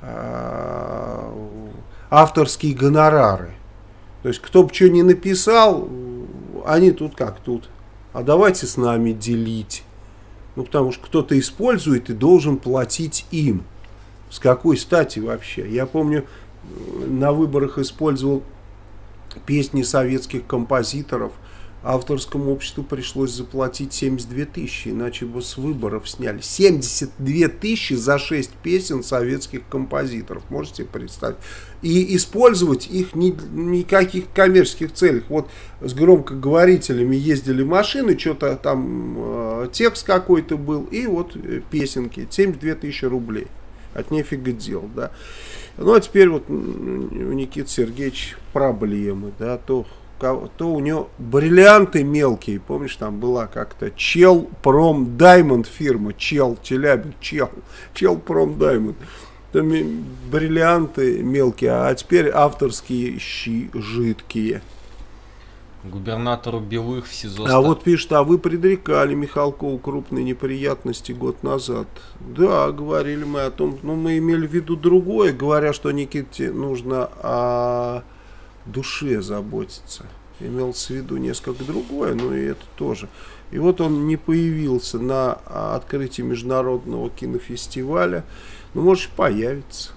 э, авторские гонорары. То есть кто бы что ни написал, они тут как тут. А давайте с нами делить. Ну, потому что кто-то использует и должен платить им. С какой стати вообще? Я помню, на выборах использовал песни советских композиторов. Авторскому обществу пришлось заплатить семьдесят две тысячи, иначе бы с выборов сняли. семьдесят две тысячи за шесть песен советских композиторов. Можете представить? И использовать их ни, никаких коммерческих целях. Вот с громкоговорителями ездили машины, что-то там э, текст какой-то был, и вот э, песенки. семьдесят две тысячи рублей. От нефига дел, да. Ну, а теперь вот у Никиты Сергеевича проблемы, да, то... то у него бриллианты мелкие, помнишь, там была как-то Чел Пром Даймонд фирма, Чел, Челябинск, Чел, Чел Пром Даймонд, там бриллианты мелкие, а теперь авторские щи жидкие. Губернатору Белых в СИЗО. А вот пишет, а вы предрекали Михалкову крупные неприятности год назад. Да, говорили мы о том, но мы имели в виду другое, говоря, что Никите нужно о душе заботиться. Имелось в виду несколько другое, но и это тоже. И вот он не появился на открытии международного кинофестиваля. Ну, может, появится.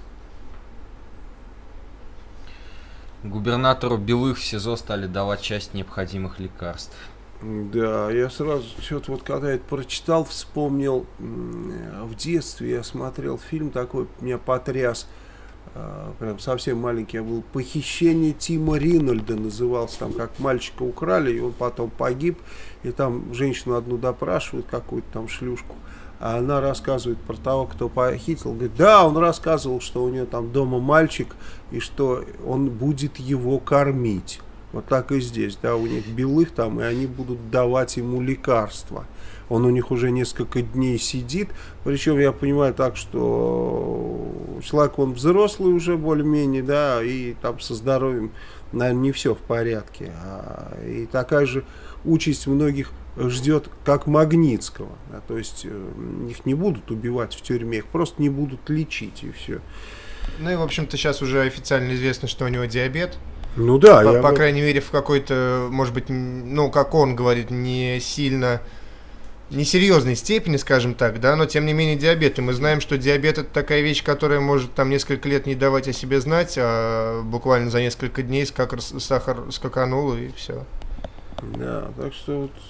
Губернатору Белых в СИЗО стали давать часть необходимых лекарств. Да, я сразу что-то вот когда это прочитал, вспомнил, в детстве я смотрел фильм такой, меня потряс. Прям совсем маленький я был. «Похищение Тима Ринальда» назывался. Там как мальчика украли, и он потом погиб. И там женщину одну допрашивают, какую-то там шлюшку. А она рассказывает про того, кто похитил. Говорит, да, он рассказывал, что у нее там дома мальчик, и что он будет его кормить. Вот так и здесь, да, у них Белых там, и они будут давать ему лекарства. Он у них уже несколько дней сидит. Причем я понимаю так, что человек, он взрослый уже более-менее, да, и там со здоровьем, наверное, не все в порядке. А, и такая же участь многих ждет, как Магнитского. Да, то есть их не будут убивать в тюрьме, их просто не будут лечить, и все. Ну и, в общем-то, сейчас уже официально известно, что у него диабет. Ну да. По, я по бы... крайней мере, в какой-то, может быть, ну, как он говорит, не сильно... несерьезной степени, скажем так, да, но тем не менее диабет. И мы знаем, что диабет это такая вещь, которая может там несколько лет не давать о себе знать, а буквально за несколько дней как сахар скаканул и все. Да, так что вот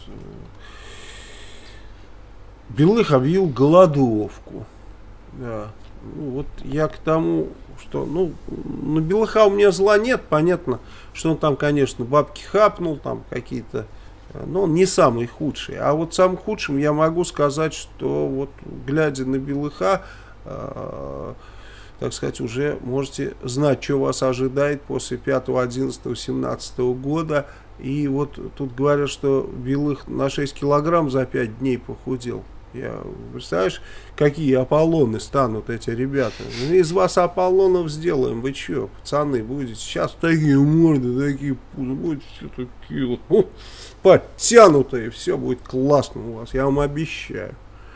Белых объявил голодовку. Да. Ну, вот я к тому, что, ну, на Белыха у меня зла нет, понятно, что он там, конечно, бабки хапнул, там какие-то. Но он не самый худший. А вот самым худшим я могу сказать, что вот глядя на Белыха, э, так сказать, уже можете знать, что вас ожидает после пятого, одиннадцатого, семнадцатого года. И вот тут говорят, что Белых на шесть килограмм за пять дней похудел. Я, представляешь, какие Аполлоны станут эти ребята. Из вас Аполлонов сделаем. Вы что, пацаны, будете сейчас такие морды, такие пузы, будете все такие вот, подтянутые, все будет классно у вас, я вам обещаю.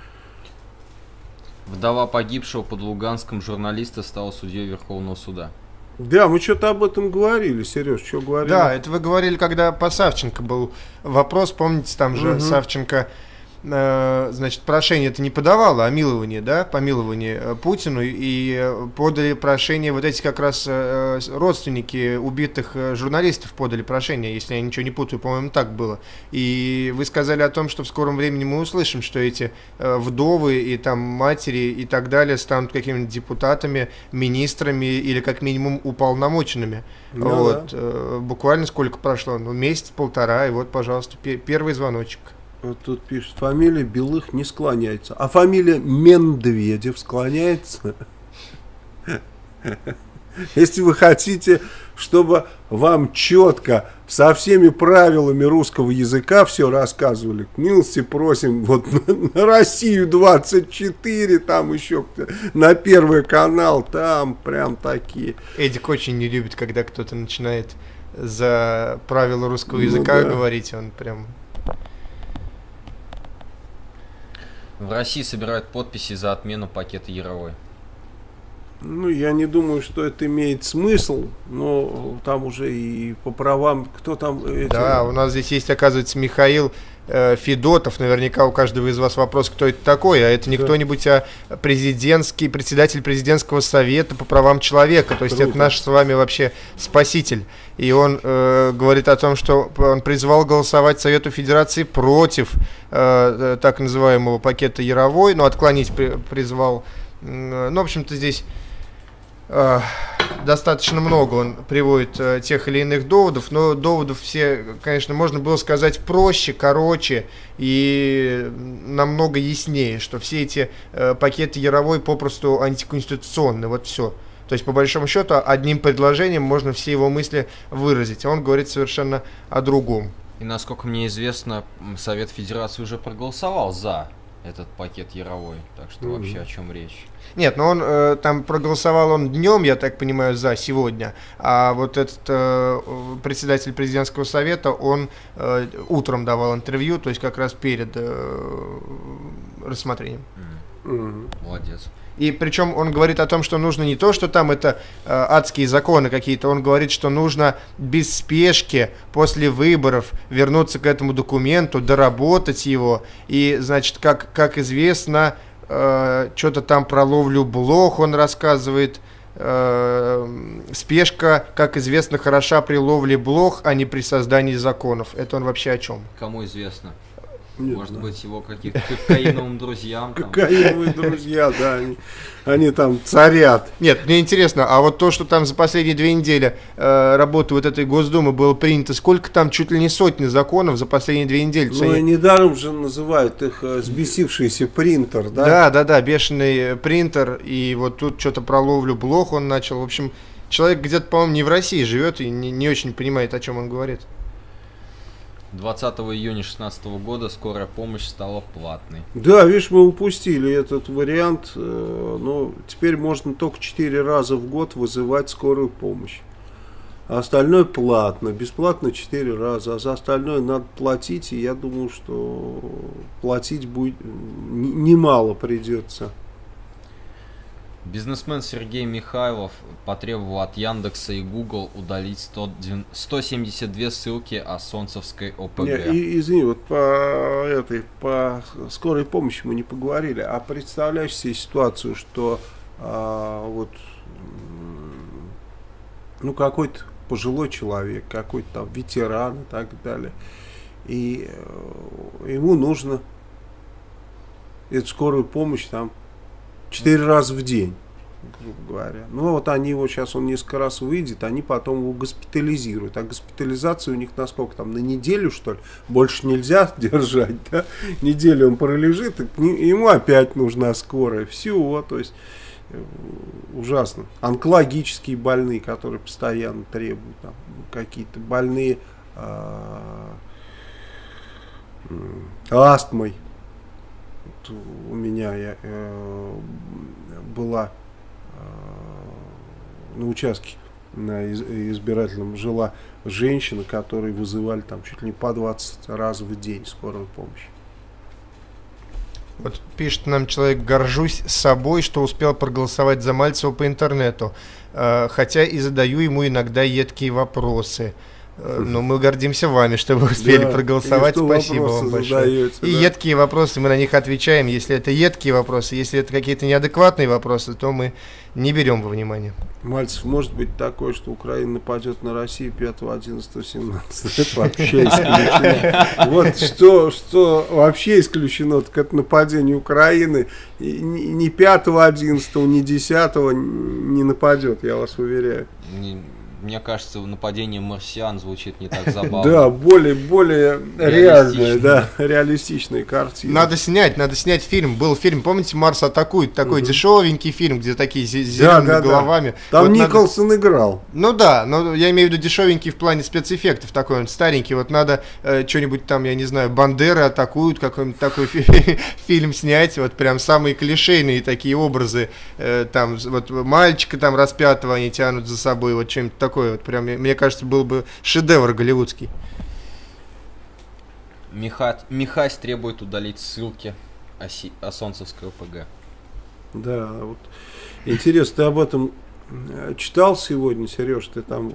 Вдова погибшего под Луганском журналиста стала судьей Верховного суда. Да, мы что-то об этом говорили, Сереж, что говорили? Да, это вы говорили, когда по Савченко был вопрос, помните, там же угу. Савченко, э, значит, прошение это не подавала, а милование, да, помилование Путину, и подали прошение, вот эти как раз э, родственники убитых журналистов подали прошение, если я ничего не путаю, по-моему, так было. И вы сказали о том, что в скором времени мы услышим, что эти э, вдовы и там матери и так далее станут какими-то депутатами, министрами или как минимум уполномоченными. Ну, вот, да. э, буквально сколько прошло? Ну, месяц-полтора, и вот, пожалуйста, пе- первый звоночек. Вот тут пишет, фамилия Белых не склоняется. А фамилия Медведев склоняется? Если вы хотите, чтобы вам четко со всеми правилами русского языка все рассказывали, милости просим, вот на Россию двадцать четыре, там еще на Первый канал, там прям такие. Эдик очень не любит, когда кто-то начинает за правила русского языка ну, да. говорить, он прям... В России собирают подписи за отмену пакета Яровой. Ну, я не думаю, что это имеет смысл, но там уже и по правам, кто там... Эти... Да, у нас здесь есть, оказывается, Михаил э, Федотов, наверняка у каждого из вас вопрос, кто это такой, а это не да. кто-нибудь, а президентский, председатель президентского совета по правам человека, то есть Круто. Это наш с вами вообще спаситель. И он э, говорит о том, что он призвал голосовать Совету Федерации против э, так называемого пакета Яровой, но отклонить при, призвал. Э, ну, в общем-то, здесь э, достаточно много он приводит э, тех или иных доводов, но доводов все, конечно, можно было сказать проще, короче и намного яснее, что все эти э, пакеты Яровой попросту антиконституционны, вот все. То есть, по большому счету, одним предложением можно все его мысли выразить. А он говорит совершенно о другом. И, насколько мне известно, Совет Федерации уже проголосовал за этот пакет Яровой. Так что mm-hmm. вообще о чем речь? Нет, но он э, там проголосовал он днем, я так понимаю, за сегодня. А вот этот э, председатель президентского совета, он э, утром давал интервью, то есть как раз перед э, рассмотрением. Mm-hmm. Mm-hmm. Молодец. И причем он говорит о том, что нужно не то, что там это э, адские законы какие-то, он говорит, что нужно без спешки после выборов вернуться к этому документу, доработать его. И, значит, как, как известно, э, что-то там про ловлю блох он рассказывает. Э, спешка, как известно, хороша при ловле блох, а не при создании законов. Это он вообще о чем? Кому известно? Нет, Может да. быть, его каких-то кокаиновым друзьям. Кокаиновые друзья, да, они, они там царят. Нет, мне интересно, а вот то, что там за последние две недели э, работы вот этой Госдумы было принято, сколько там, чуть ли не сотни законов за последние две недели? Ну, и недаром же называют их э, сбесившийся принтер, да? Да, да, да, бешеный принтер, и вот тут что-то про ловлю блох он начал. В общем, человек где-то, по-моему, не в России живет и не, не очень понимает, о чем он говорит. двадцатого июня две тысячи шестнадцатого года скорая помощь стала платной. Да, видишь, мы упустили этот вариант. Но теперь можно только четыре раза в год вызывать скорую помощь. А остальное платно. Бесплатно четыре раза. А за остальное надо платить. И я думаю, что платить будет немало придется. Бизнесмен Сергей Михайлов потребовал от Яндекса и Google удалить сто семьдесят две ссылки о Солнцевской ОПГ. Не, и, извини, вот по этой по скорой помощи мы не поговорили. А представляешь себе ситуацию, что а, вот ну какой-то пожилой человек, какой-то там ветеран и так далее, и э, ему нужно эту скорую помощь там четыре раза в день. грубо говоря. Ну вот они его сейчас, он несколько раз выйдет, они потом его госпитализируют. А госпитализация у них насколько там, на неделю что ли? Больше нельзя держать, да? Неделю он пролежит, и ему опять нужна скорая. Все, то есть ужасно. Онкологические больные, которые постоянно требуют, там, какие-то больные а, астмой. Вот у меня я, э, была э, на участке на избирательном жила женщина, которые вызывали там чуть ли не по двадцать раз в день скорую помощь. Вот пишет нам человек: горжусь собой, что успел проголосовать за Мальцева по интернету, э, хотя и задаю ему иногда едкие вопросы. Э, но мы гордимся вами, что вы успели да, проголосовать. Спасибо вам большое. И да. едкие вопросы, мы на них отвечаем. Если это едкие вопросы, если это какие-то неадекватные вопросы, то мы не берем во внимание. Мальцев, может быть такое, что Украина нападет на Россию пятого, одиннадцатого, семнадцатого. Это вообще исключено. Вот что, что вообще исключено, так это нападение Украины. Ни пятого, одиннадцатого, ни десятого не нападет, я вас уверяю. Мне кажется, нападение марсиан звучит не так забавно. Да, более, более реальная, да, реалистичная картина. Надо снять, надо снять фильм. Был фильм, помните, «Марс атакует», такой угу. дешевенький фильм, где такие зелеными да, да, головами. Да. Там вот Николсон надо... играл. Ну да, но я имею в виду дешевенький в плане спецэффектов, такой он старенький. Вот надо э, что-нибудь там, я не знаю, «Бандеры атакуют», какой-нибудь такой фильм снять, вот прям самые клишейные такие образы. Э, там вот мальчика там распятого они тянут за собой, вот что-нибудь такое. Вот прям, мне кажется, был бы шедевр голливудский. Миха... Михась требует удалить ссылки о, Си... о Солнцевской ОПГ. Да, вот интересно, ты об этом читал сегодня, Сереж? Ты там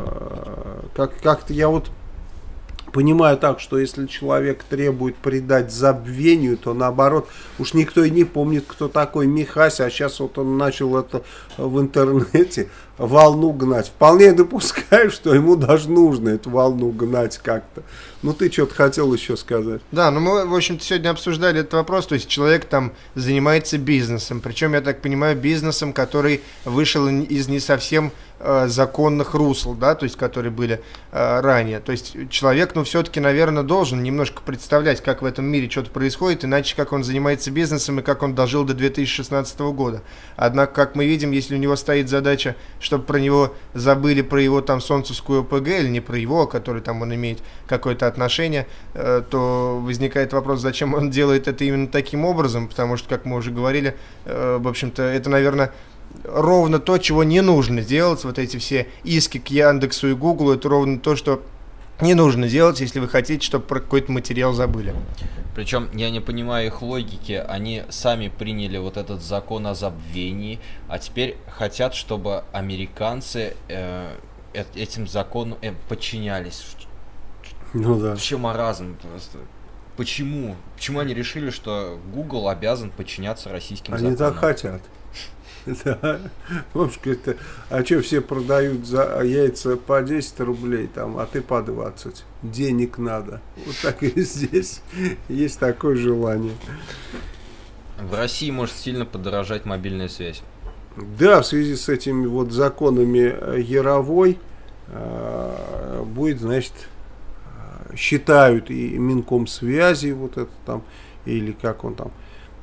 как как-то я вот понимаю так, что если человек требует предать забвению, то наоборот, уж никто и не помнит, кто такой Михась, а сейчас вот он начал это в интернете волну гнать. Вполне допускаю, что ему даже нужно эту волну гнать как-то. Ну, ты что-то хотел еще сказать. Да, ну мы, в общем-то, сегодня обсуждали этот вопрос. То есть человек там занимается бизнесом. Причем, я так понимаю, бизнесом, который вышел из не совсем э, законных русел, да, то есть которые были э, ранее. То есть человек, ну, все-таки, наверное, должен немножко представлять, как в этом мире что-то происходит, иначе как он занимается бизнесом и как он дожил до две тысячи шестнадцатого года. Однако, как мы видим, если у него стоит задача, чтобы про него забыли, про его там Солнцевскую ОПГ, или не про его, который там он имеет какое-то отношение, э, то возникает вопрос, зачем он делает это именно таким образом, потому что, как мы уже говорили, э, в общем-то, это, наверное, ровно то, чего не нужно делать. Вот эти все иски к Яндексу и Гуглу, это ровно то, что не нужно делать, если вы хотите, чтобы про какой-то материал забыли. Причем я не понимаю их логики. Они сами приняли вот этот закон о забвении, а теперь хотят, чтобы американцы э, этим закону э, подчинялись. Ну да. В чем маразм просто? Почему? Почему они решили, что Google обязан подчиняться российским они законам? Они так хотят. Да. Бабушка, это, а что все продают за яйца по десять рублей, там, а ты по двадцать? Денег надо. Вот так и здесь есть такое желание. В России может сильно подорожать мобильная связь. Да, в связи с этими вот законами Яровой э, будет, значит, считают и Минкомсвязи, вот это там, или как он там,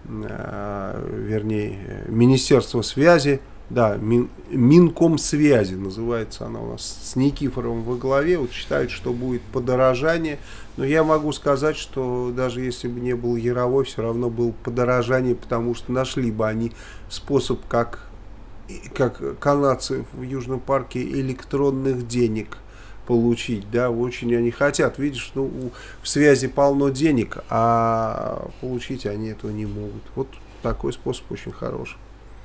вернее, Министерство связи, да, Мин, Минкомсвязи называется она у нас, с Никифоровым во главе, вот считают, что будет подорожание, но я могу сказать, что даже если бы не был Яровой, все равно было подорожание, потому что нашли бы они способ, как, как канадцы в Южном парке, электронных денег получить, да, очень они хотят, видишь, ну, в связи полно денег, а получить они этого не могут. Вот такой способ очень хороший.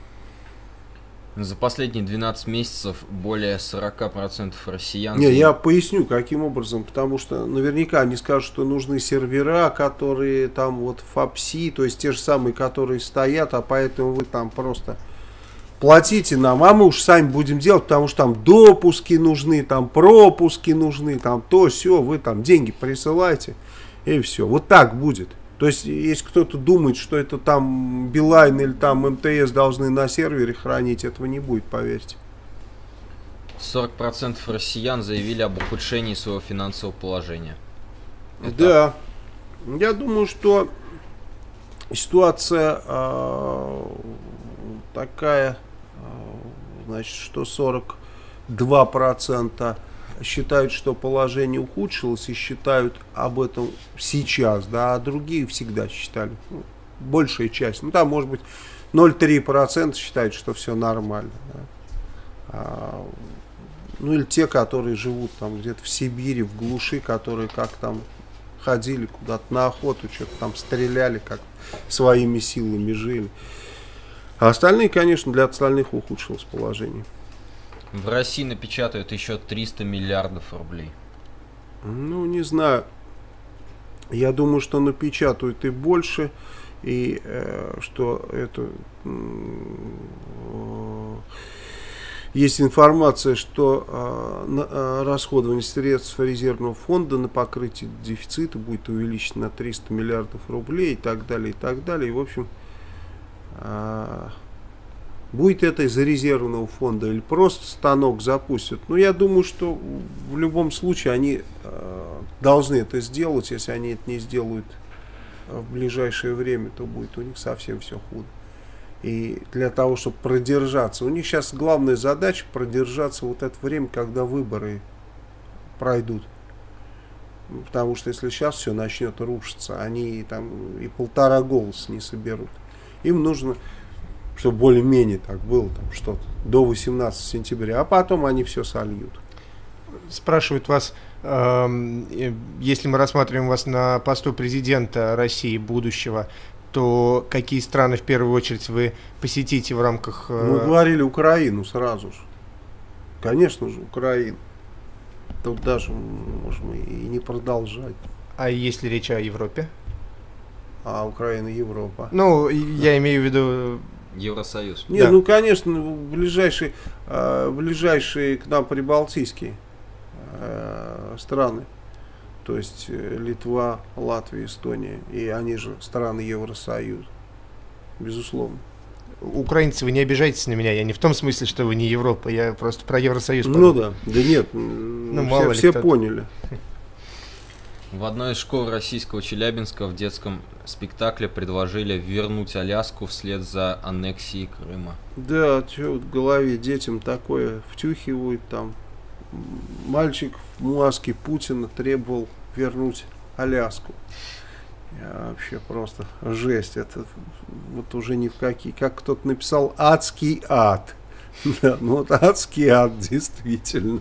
За последние двенадцать месяцев более сорок процентов россиян... Не, я поясню, каким образом, потому что наверняка они скажут, что нужны сервера, которые там вот фапси, то есть те же самые, которые стоят, а поэтому вы там просто... Платите нам, а мы уж сами будем делать, потому что там допуски нужны, там пропуски нужны, там то, все, вы там деньги присылайте, и все. Вот так будет. То есть, если кто-то думает, что это там Билайн или там эм тэ эс должны на сервере хранить, этого не будет, поверьте. сорок процентов россиян заявили об ухудшении своего финансового положения. Это... Да, я думаю, что ситуация э, такая, э, значит, что сорок два процента считают, что положение ухудшилось и считают об этом сейчас, да, а другие всегда считали, ну, большая часть, ну там может быть ноль целых три десятых процента считают, что все нормально, да. А, ну или те, которые живут там где-то в Сибири, в глуши, которые как там ходили куда-то на охоту, что-то там стреляли, как своими силами жили. А остальные, конечно, для остальных ухудшилось положение. В России напечатают еще триста миллиардов рублей. Ну, не знаю. Я думаю, что напечатают и больше, и э, что это... Э, есть информация, что э, на, э, расходование средств резервного фонда на покрытие дефицита будет увеличено на триста миллиардов рублей и так далее, и так далее. И, в общем... Э, Будет это из-за резервного фонда или просто станок запустят. Но я думаю, что в любом случае они э, должны это сделать. Если они это не сделают в ближайшее время, то будет у них совсем все худо. И для того, чтобы продержаться, у них сейчас главная задача продержаться вот это время, когда выборы пройдут. Потому что если сейчас все начнет рушиться, они там и полтора голоса не соберут. Им нужно... чтобы более-менее так было, там что-то, до восемнадцатого сентября, а потом они все сольют. Спрашивают вас, э, если мы рассматриваем вас на посту президента России будущего, то какие страны в первую очередь вы посетите в рамках... Э... Мы говорили Украину сразу же. Конечно же, Украину. Тут даже можем и не продолжать. А если речь о Европе? А Украина, Европа. Ну, я имею в виду... Евросоюз. Не, да. ну конечно, ближайшие, э, ближайшие к нам прибалтийские э, страны, то есть э, Литва, Латвия, Эстония, и они же страны Евросоюза, безусловно. Украинцы, вы не обижайтесь на меня, я не в том смысле, что вы не Европа, я просто про Евросоюз. Ну подумал. да, да нет, ну, все, мало все ли поняли. В одной из школ российского Челябинска в детском спектакле предложили вернуть Аляску вслед за аннексией Крыма. Да, что в голове детям такое втюхивают там. Мальчик в маске Путина требовал вернуть Аляску. Я вообще просто жесть. Это вот уже ни в какие. Как кто-то написал, адский ад. Да, ну вот адский ад, действительно.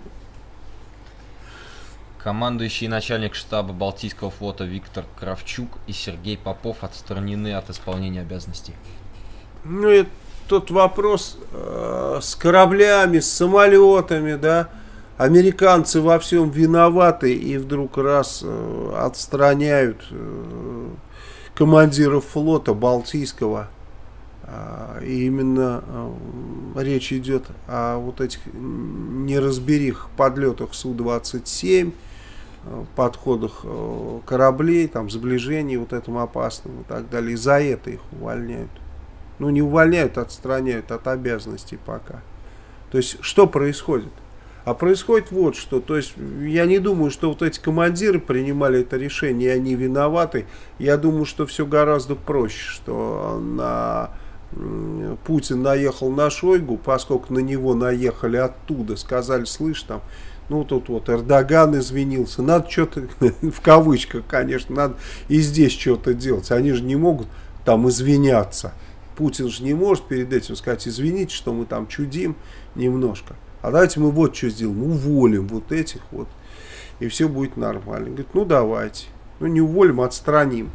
Командующий и начальник штаба Балтийского флота Виктор Кравчук и Сергей Попов отстранены от исполнения обязанностей. Ну, это тот вопрос э, с кораблями, с самолетами, да. Американцы во всем виноваты и вдруг раз э, отстраняют э, командиров флота Балтийского. Э, и именно э, речь идет о вот этих неразберих подлетах Су двадцать семь, подходах кораблей, там, сближении вот этому опасному и так далее. И за это их увольняют. Ну, не увольняют, а отстраняют от обязанностей пока. То есть, что происходит? А происходит вот что. То есть, я не думаю, что вот эти командиры принимали это решение, и они виноваты. Я думаю, что все гораздо проще, что на... Путин наехал на Шойгу, поскольку на него наехали оттуда, сказали, слышь, там, ну тут вот Эрдоган извинился, надо что-то, в кавычках, конечно, надо и здесь что-то делать. Они же не могут там извиняться. Путин же не может перед этим сказать, извините, что мы там чудим немножко. А давайте мы вот что сделаем, уволим вот этих вот, и все будет нормально. Говорит, ну давайте, ну не уволим, а отстраним.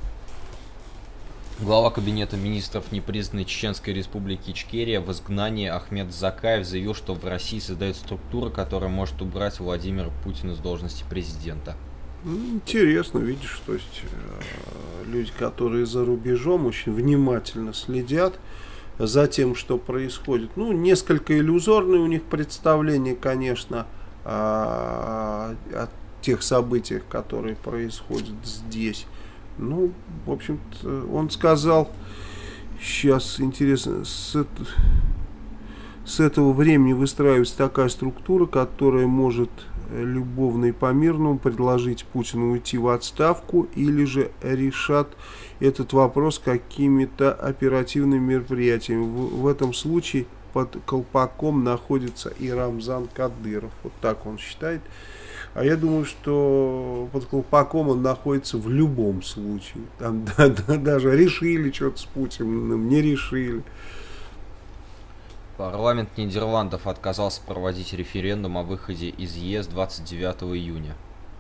Глава Кабинета министров непризнанной Чеченской республики Ичкерия в изгнании Ахмед Закаев заявил, что в России создается структура, которая может убрать Владимира Путина с должности президента. Интересно, видишь, то есть э, люди, которые за рубежом, очень внимательно следят за тем, что происходит. Ну, несколько иллюзорные у них представления, конечно, о, о тех событиях, которые происходят здесь. Ну, в общем-то, он сказал, сейчас интересно, с, это, с этого времени выстраивается такая структура, которая может любовно и по-мирному предложить Путину уйти в отставку или же решат этот вопрос какими-то оперативными мероприятиями. В, в этом случае под колпаком находится и Рамзан Кадыров. Вот так он считает. А я думаю, что под колпаком он находится в любом случае. Там да, да, даже решили что-то с Путиным, не решили. Парламент Нидерландов отказался проводить референдум о выходе из ЕС двадцать девятого июня.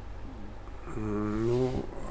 Ну,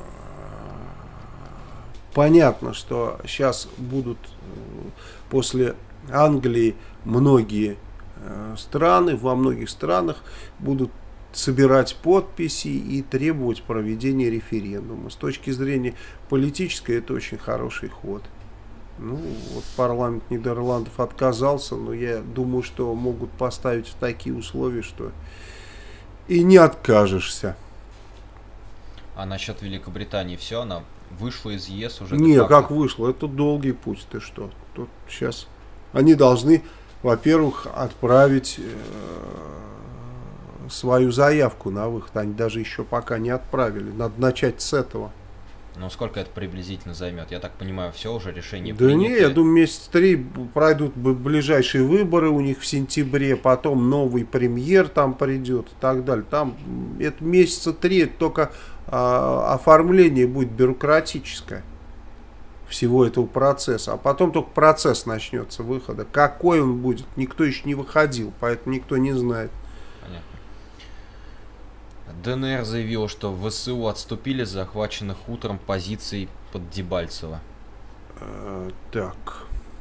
понятно, что сейчас будут после Англии многие страны, во многих странах будут собирать подписи и требовать проведения референдума. С точки зрения политической это очень хороший ход. Ну, вот парламент Нидерландов отказался, но я думаю, что могут поставить в такие условия, что и не откажешься. А насчет Великобритании все, она вышла из ЕС уже? Не, как вышла, это долгий путь, ты что? Тут сейчас они должны, во-первых, отправить э, свою заявку на выход, они даже еще пока не отправили, надо начать с этого. Ну, сколько это приблизительно займет? Я так понимаю, все уже решение да принято. Не, я думаю, месяц три пройдут ближайшие выборы у них в сентябре, потом новый премьер там придет и так далее. Там это месяца три, только а, оформление будет бюрократическое всего этого процесса. А потом только процесс начнется выхода. Какой он будет, никто еще не выходил, поэтому никто не знает. Понятно. ДНР заявила, что ВСУ отступили с захваченных утром позиций под Дебальцево. А, так.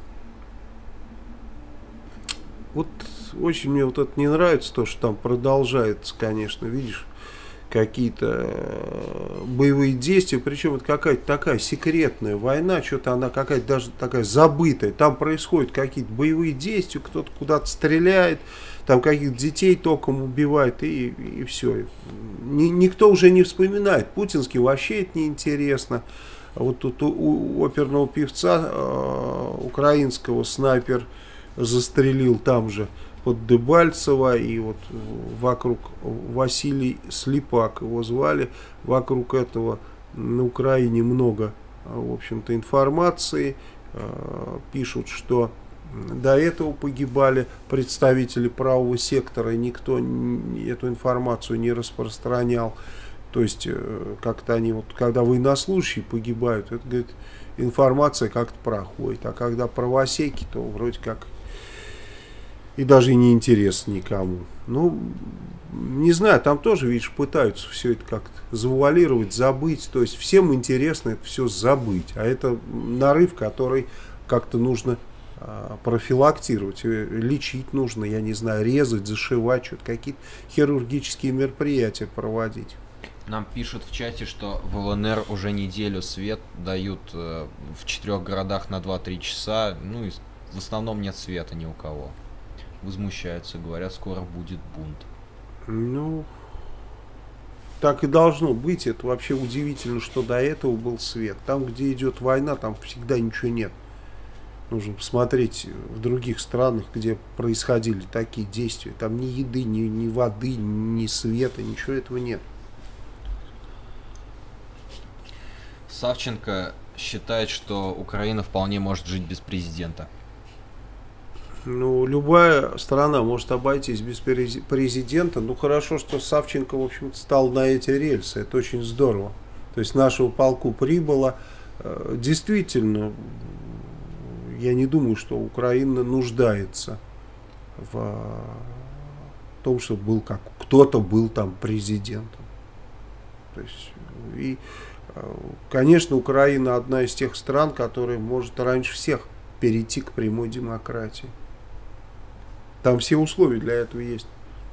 Вот очень мне вот это не нравится, то, что там продолжается, конечно, видишь, какие-то боевые действия, причем это какая-то такая секретная война, что-то она какая-то даже такая забытая. Там происходят какие-то боевые действия, кто-то куда-то стреляет, там каких-то детей током убивает, и, и все. Ни, никто уже не вспоминает. Путинский вообще это неинтересно. А вот тут у, у оперного певца э, украинского снайпер застрелил там же под Дебальцево, и вот вокруг Василий Слепак его звали, вокруг этого на Украине много, в общем-то, информации. Э, пишут, что до этого погибали представители правого сектора, и никто эту информацию не распространял. То есть, как-то они, вот, когда военнослужащие погибают, это, говорит, информация как-то проходит. А когда правосеки, то вроде как и даже не интересно никому. Ну, не знаю, там тоже, видишь, пытаются все это как-то завуалировать, забыть. То есть, всем интересно это все забыть. А это нарыв, который как-то нужно профилактировать, лечить нужно, я не знаю, резать, зашивать, что-то, какие-то хирургические мероприятия проводить. Нам пишут в чате, что в ЛНР уже неделю свет дают э, в четырех городах на два-три часа, ну и в основном нет света ни у кого. Возмущаются, говорят, скоро будет бунт. Ну, так и должно быть. Это вообще удивительно, что до этого был свет. Там, где идет война, там всегда ничего нет. Нужно посмотреть в других странах, где происходили такие действия. Там ни еды, ни, ни воды, ни света, ничего этого нет. Савченко считает, что Украина вполне может жить без президента. Ну, любая страна может обойтись без президента. Ну, хорошо, что Савченко, в общем-то, стал на эти рельсы. Это очень здорово. То есть, нашему полку прибыло. Действительно, я не думаю, что Украина нуждается в том, чтобы был как кто-то был там президентом. То есть, и, конечно, Украина одна из тех стран, которая может раньше всех перейти к прямой демократии. Там все условия для этого есть.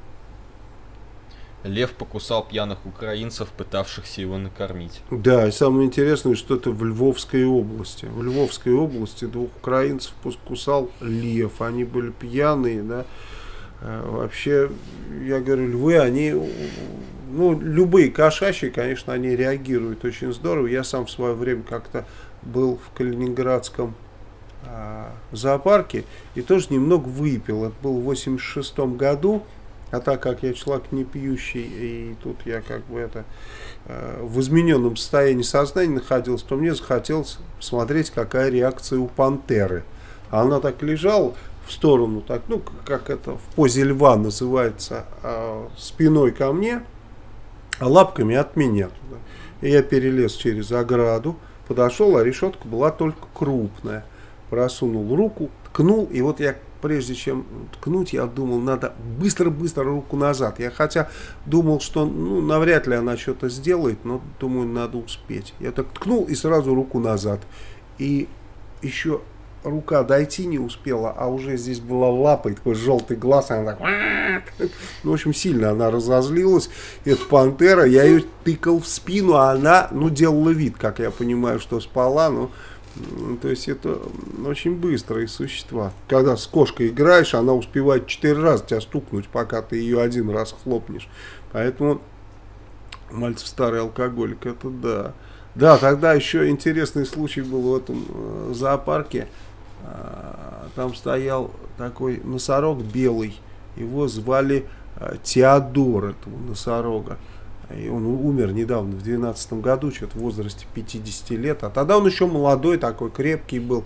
Лев покусал пьяных украинцев, пытавшихся его накормить. Да, и самое интересное, что это в Львовской области. В Львовской области двух украинцев покусал лев. Они были пьяные, да. Вообще, я говорю, львы, они ну, любые кошачьи, конечно, они реагируют очень здорово. Я сам в свое время как-то был в Калининградском э, зоопарке и тоже немного выпил. Это было в восемьдесят шестом году. А так как я человек не пьющий, и тут я как бы это э, в измененном состоянии сознания находился, то мне захотелось посмотреть, какая реакция у пантеры. Она так лежала в сторону, так, ну, как это в позе льва называется, э, спиной ко мне, а лапками от меня туда. И я перелез через ограду, подошел, а решетка была только крупная. Просунул руку, ткнул, и вот я, прежде чем ткнуть, я думал, надо быстро-быстро руку назад. Я хотя думал, что ну, навряд ли она что-то сделает, но думаю, надо успеть. Я так ткнул и сразу руку назад. И еще рука дойти не успела, а уже здесь была лапа и такой желтый глаз, и она так... Ну, в общем, сильно она разозлилась. Это пантера, я ее тыкал в спину, а она, ну, делала вид, как я понимаю, что спала, но... То есть это очень быстрые существа. Когда с кошкой играешь, она успевает четыре раза тебя стукнуть, пока ты ее один раз хлопнешь. Поэтому Мальцев старый алкоголик, это да. Да, тогда еще интересный случай был в этом э, зоопарке. Э, там стоял такой носорог белый. Его звали э, Теодор, этого носорога. И он умер недавно, в двенадцатом году, что-то в возрасте пятидесяти лет. А тогда он еще молодой, такой крепкий был.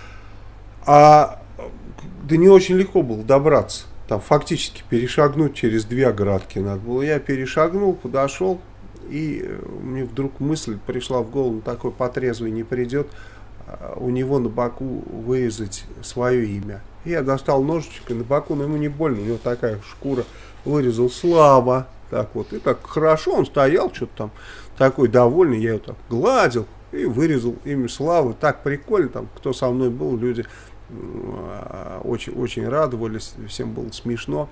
А да не очень легко было добраться. Там фактически перешагнуть через две оградки надо было. Я перешагнул, подошел, и мне вдруг мысль пришла в голову, такой потрезвый не придет, у него на боку вырезать свое имя. И я достал ножичек, и на боку, но ему не больно, у него такая шкура, вырезал Слава. Так вот, и так хорошо, он стоял, что-то там такой довольный, я его так гладил и вырезал имя Славы. Так прикольно, там, кто со мной был, люди очень, очень радовались, всем было смешно.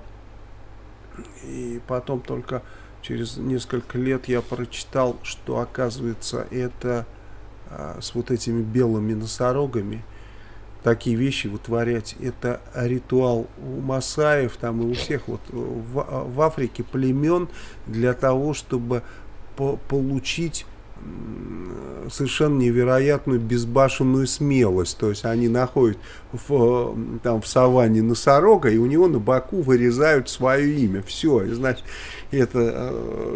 И потом только через несколько лет я прочитал, что, оказывается, это а, с вот этими белыми носорогами такие вещи вытворять, это ритуал у масаев, там и у всех вот в, в Африке племен для того, чтобы по получить совершенно невероятную безбашенную смелость. То есть они находят в, там, в саванне носорога, и у него на боку вырезают свое имя. Все, и, значит, это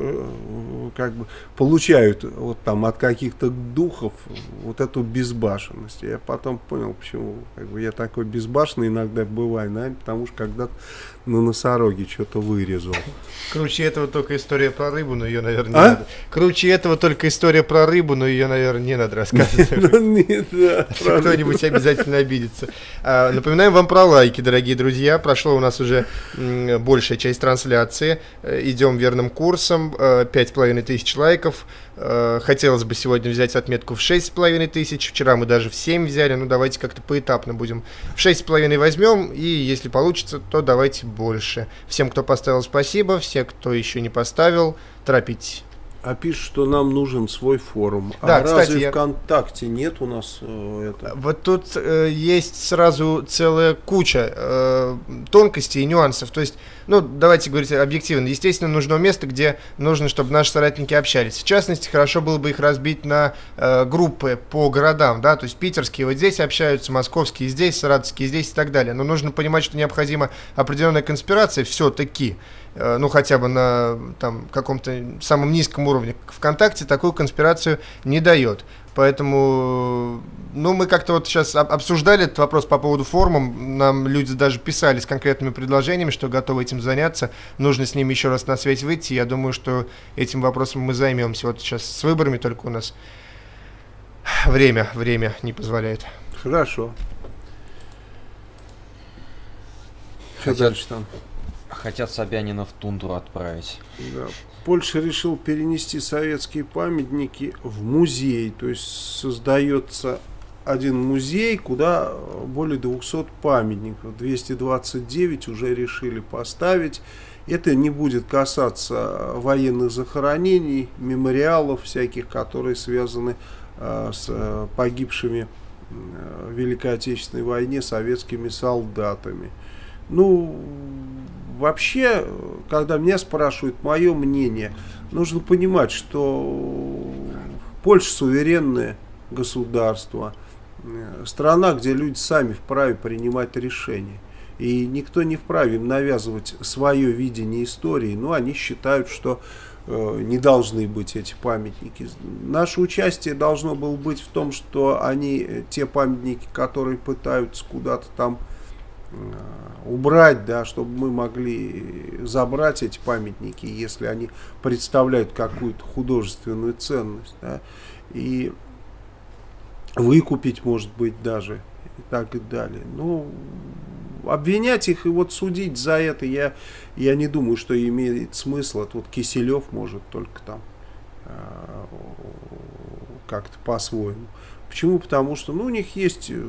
как бы получают вот там от каких-то духов вот эту безбашенность. Я потом понял, почему как бы, я такой безбашенный иногда бываю, наверное, потому что когда-то на носороге что-то вырезал. Круче этого только история про рыбу, но ее, наверное, не а? надо. Круче этого только история про рыбу, но ее, наверное, не надо рассказывать. Кто-нибудь обязательно обидится. Напоминаем вам про лайки, дорогие друзья. Прошло у нас уже большая часть трансляции. Идем верным курсом. Пять с половиной тысяч лайков. Хотелось бы сегодня взять отметку в шесть с половиной тысяч. Вчера мы даже в семь взяли. Ну, давайте как-то поэтапно будем. В шесть с половиной возьмем. И если получится, то давайте больше. Всем, кто поставил, спасибо. Все, кто еще не поставил, торопитесь. А пишут, что нам нужен свой форум. Да, а кстати, разве я... ВКонтакте нет у нас э, это? Вот тут э, есть сразу целая куча э, тонкостей и нюансов. То есть, ну, давайте говорить объективно. Естественно, нужно место, где нужно, чтобы наши соратники общались. В частности, хорошо было бы их разбить на э, группы по городам, да, то есть питерские вот здесь общаются, московские здесь, саратовские здесь и так далее. Но нужно понимать, что необходима определенная конспирация все-таки. Ну, хотя бы на там, каком-то самом низком уровне. ВКонтакте такую конспирацию не дает. Поэтому, ну, мы как-то вот сейчас обсуждали этот вопрос по поводу форума. Нам люди даже писали с конкретными предложениями, что готовы этим заняться. Нужно с ними еще раз на связь выйти. Я думаю, что этим вопросом мы займемся. Вот сейчас с выборами только у нас время, время не позволяет. Хорошо. Что дальше там? Хотят Собянина в тундру отправить. Да. Польша решил перенести советские памятники в музей. То есть создается один музей, куда более двухсот памятников. двести двадцать девять уже решили поставить. Это не будет касаться военных захоронений, мемориалов всяких, которые связаны э, с э, погибшими э, в Великой Отечественной войне советскими солдатами. Ну, вообще, когда меня спрашивают мое мнение, нужно понимать, что Польша суверенное государство, страна, где люди сами вправе принимать решения. И никто не вправе им навязывать свое видение истории, но они считают, что э, не должны быть эти памятники. Наше участие должно было быть в том, что они, те памятники, которые пытаются куда-то там э, убрать, да, чтобы мы могли забрать эти памятники, если они представляют какую-то художественную ценность, да, и выкупить, может быть, даже, и так и далее. Ну, обвинять их и вот судить за это, я, я не думаю, что имеет смысл. Тут Киселев может только там э, как-то по-своему. Почему? Потому что ну, у них есть, э,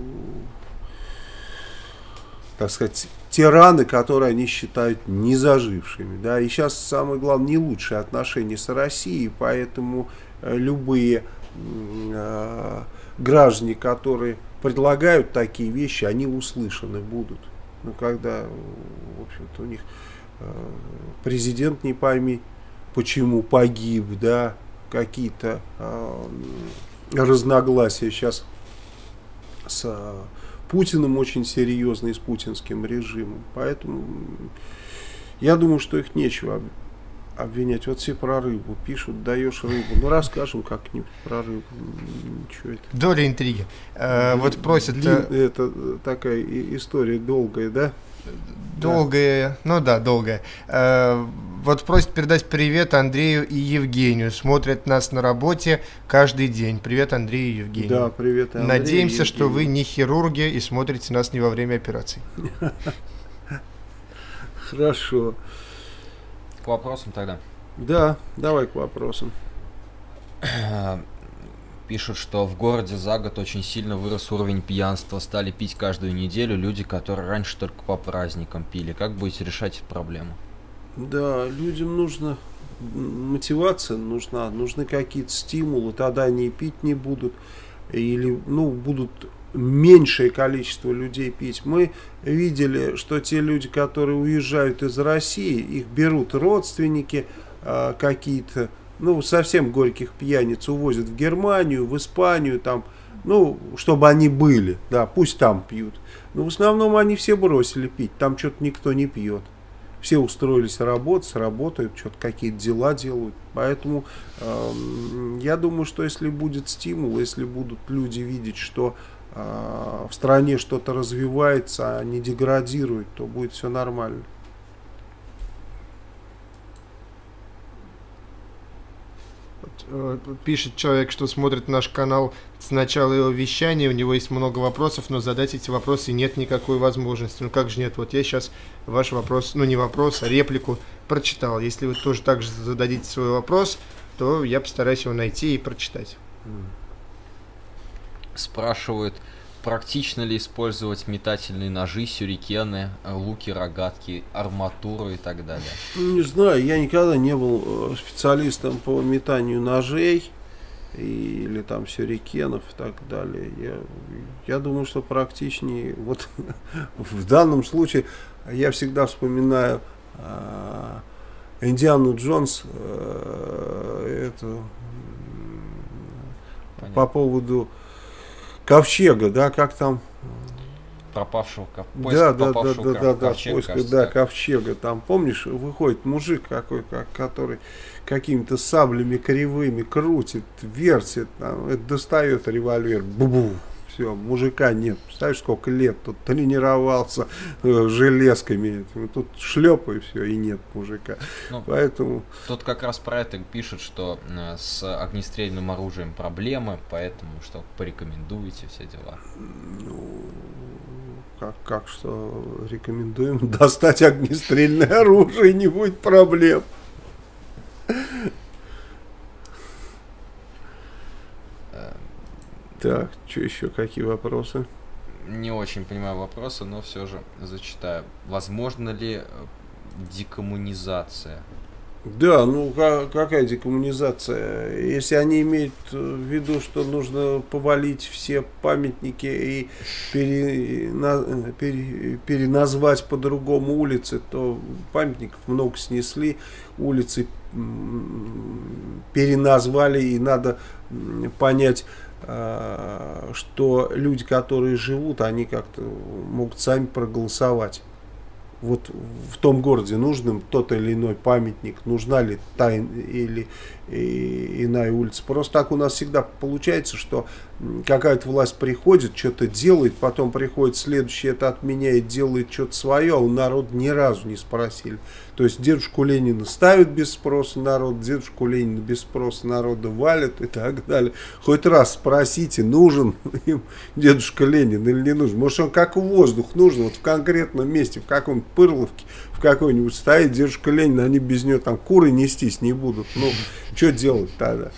так сказать, те раны, которые они считают незажившими. Да? И сейчас самое главное, не лучшие отношения с Россией, поэтому э, любые э, граждане, которые предлагают такие вещи, они услышаны будут. Но когда, в общем-то, у них э, президент, не пойми, почему погиб, да, какие-то э, разногласия сейчас с э, Путиным очень серьезные, с путинским режимом. Поэтому я думаю, что их нечего обвинять. Вот все про рыбу пишут, даешь рыбу. Ну, расскажем как-нибудь про рыбу. Ничего это. Доля интриги. Э, вот просят... Длин, это такая история долгая, да? Долгая, да. Ну да, долгая. Э, вот просят передать привет Андрею и Евгению. Смотрят нас на работе каждый день. Привет, Андрей и Евгений. Да, привет, Андрей. Надеемся, что вы не хирурги и смотрите нас не во время операций. Хорошо. К вопросам тогда. Да, давай к вопросам. Пишут, что в городе за год очень сильно вырос уровень пьянства. Стали пить каждую неделю люди, которые раньше только по праздникам пили. Как будете решать эту проблему? Да, людям нужна мотивация, нужна, нужны какие-то стимулы. Тогда они и пить не будут. Или, ну, будут меньшее количество людей пить. Мы видели, что те люди, которые уезжают из России, их берут родственники э, какие-то, ну, совсем горьких пьяниц увозят в Германию, в Испанию, там, ну, чтобы они были, да, пусть там пьют. Но в основном они все бросили пить, там что-то никто не пьет. Все устроились работать, работают, что-то какие-то дела делают. Поэтому э, я думаю, что если будет стимул, если будут люди видеть, что в стране что-то развивается, а не деградирует, то будет все нормально. Пишет человек, что смотрит наш канал с начала его вещания, у него есть много вопросов, но задать эти вопросы нет никакой возможности. Ну как же нет, вот я сейчас ваш вопрос, ну не вопрос, а реплику прочитал. Если вы тоже так же зададите свой вопрос, то я постараюсь его найти и прочитать. Спрашивают, практично ли использовать метательные ножи, сюрикены, луки, рогатки, арматуру и так далее? Не знаю, я никогда не был специалистом по метанию ножей или там сюрикенов и так далее. Я, я думаю, что практичнее. Вот в данном случае я всегда вспоминаю э, Индиану Джонс, э, эту, по поводу Ковчега, да, как там? Пропавшего, поиск да, да, пропавшего да, да, да, ковчега, поиск, кажется, да, так. ковчега. Там, помнишь, выходит мужик какой, как, который какими-то саблями кривыми крутит, вертит, там, это достает револьвер, бу-бу, все, мужика нет. Представляешь, сколько лет тут тренировался э, железками, тут шлеп и все, и нет мужика. Ну, поэтому... Тут как раз про это пишут, что э, с огнестрельным оружием проблемы, поэтому что порекомендуете, все дела. Ну, как, как что рекомендуем достать огнестрельное оружие, не будет проблем. Так, что еще, какие вопросы? Не очень понимаю вопросы, но все же зачитаю. Возможно ли декоммунизация? Да, ну какая декоммунизация? Если они имеют в виду, что нужно повалить все памятники и перена, пере, переназвать по-другому улицы, то памятников много снесли, улицы переназвали, и надо понять, что люди, которые живут, они как-то могут сами проголосовать. Вот в том городе нужен тот или иной памятник, нужна ли та или иная улица. Просто так у нас всегда получается, что какая-то власть приходит, что-то делает, потом приходит следующий, это отменяет, делает что-то свое, а у народа ни разу не спросили. То есть дедушку Ленина ставят без спроса народ, дедушку Ленина без спроса народа валят и так далее. Хоть раз спросите, нужен им дедушка Ленин или не нужен. Может, он как воздух нужен, вот в конкретном месте, в каком-нибудь Пырловке, в какой-нибудь стоит дедушка Ленин, они без нее там куры нестись не будут. Ну, что делать тогда?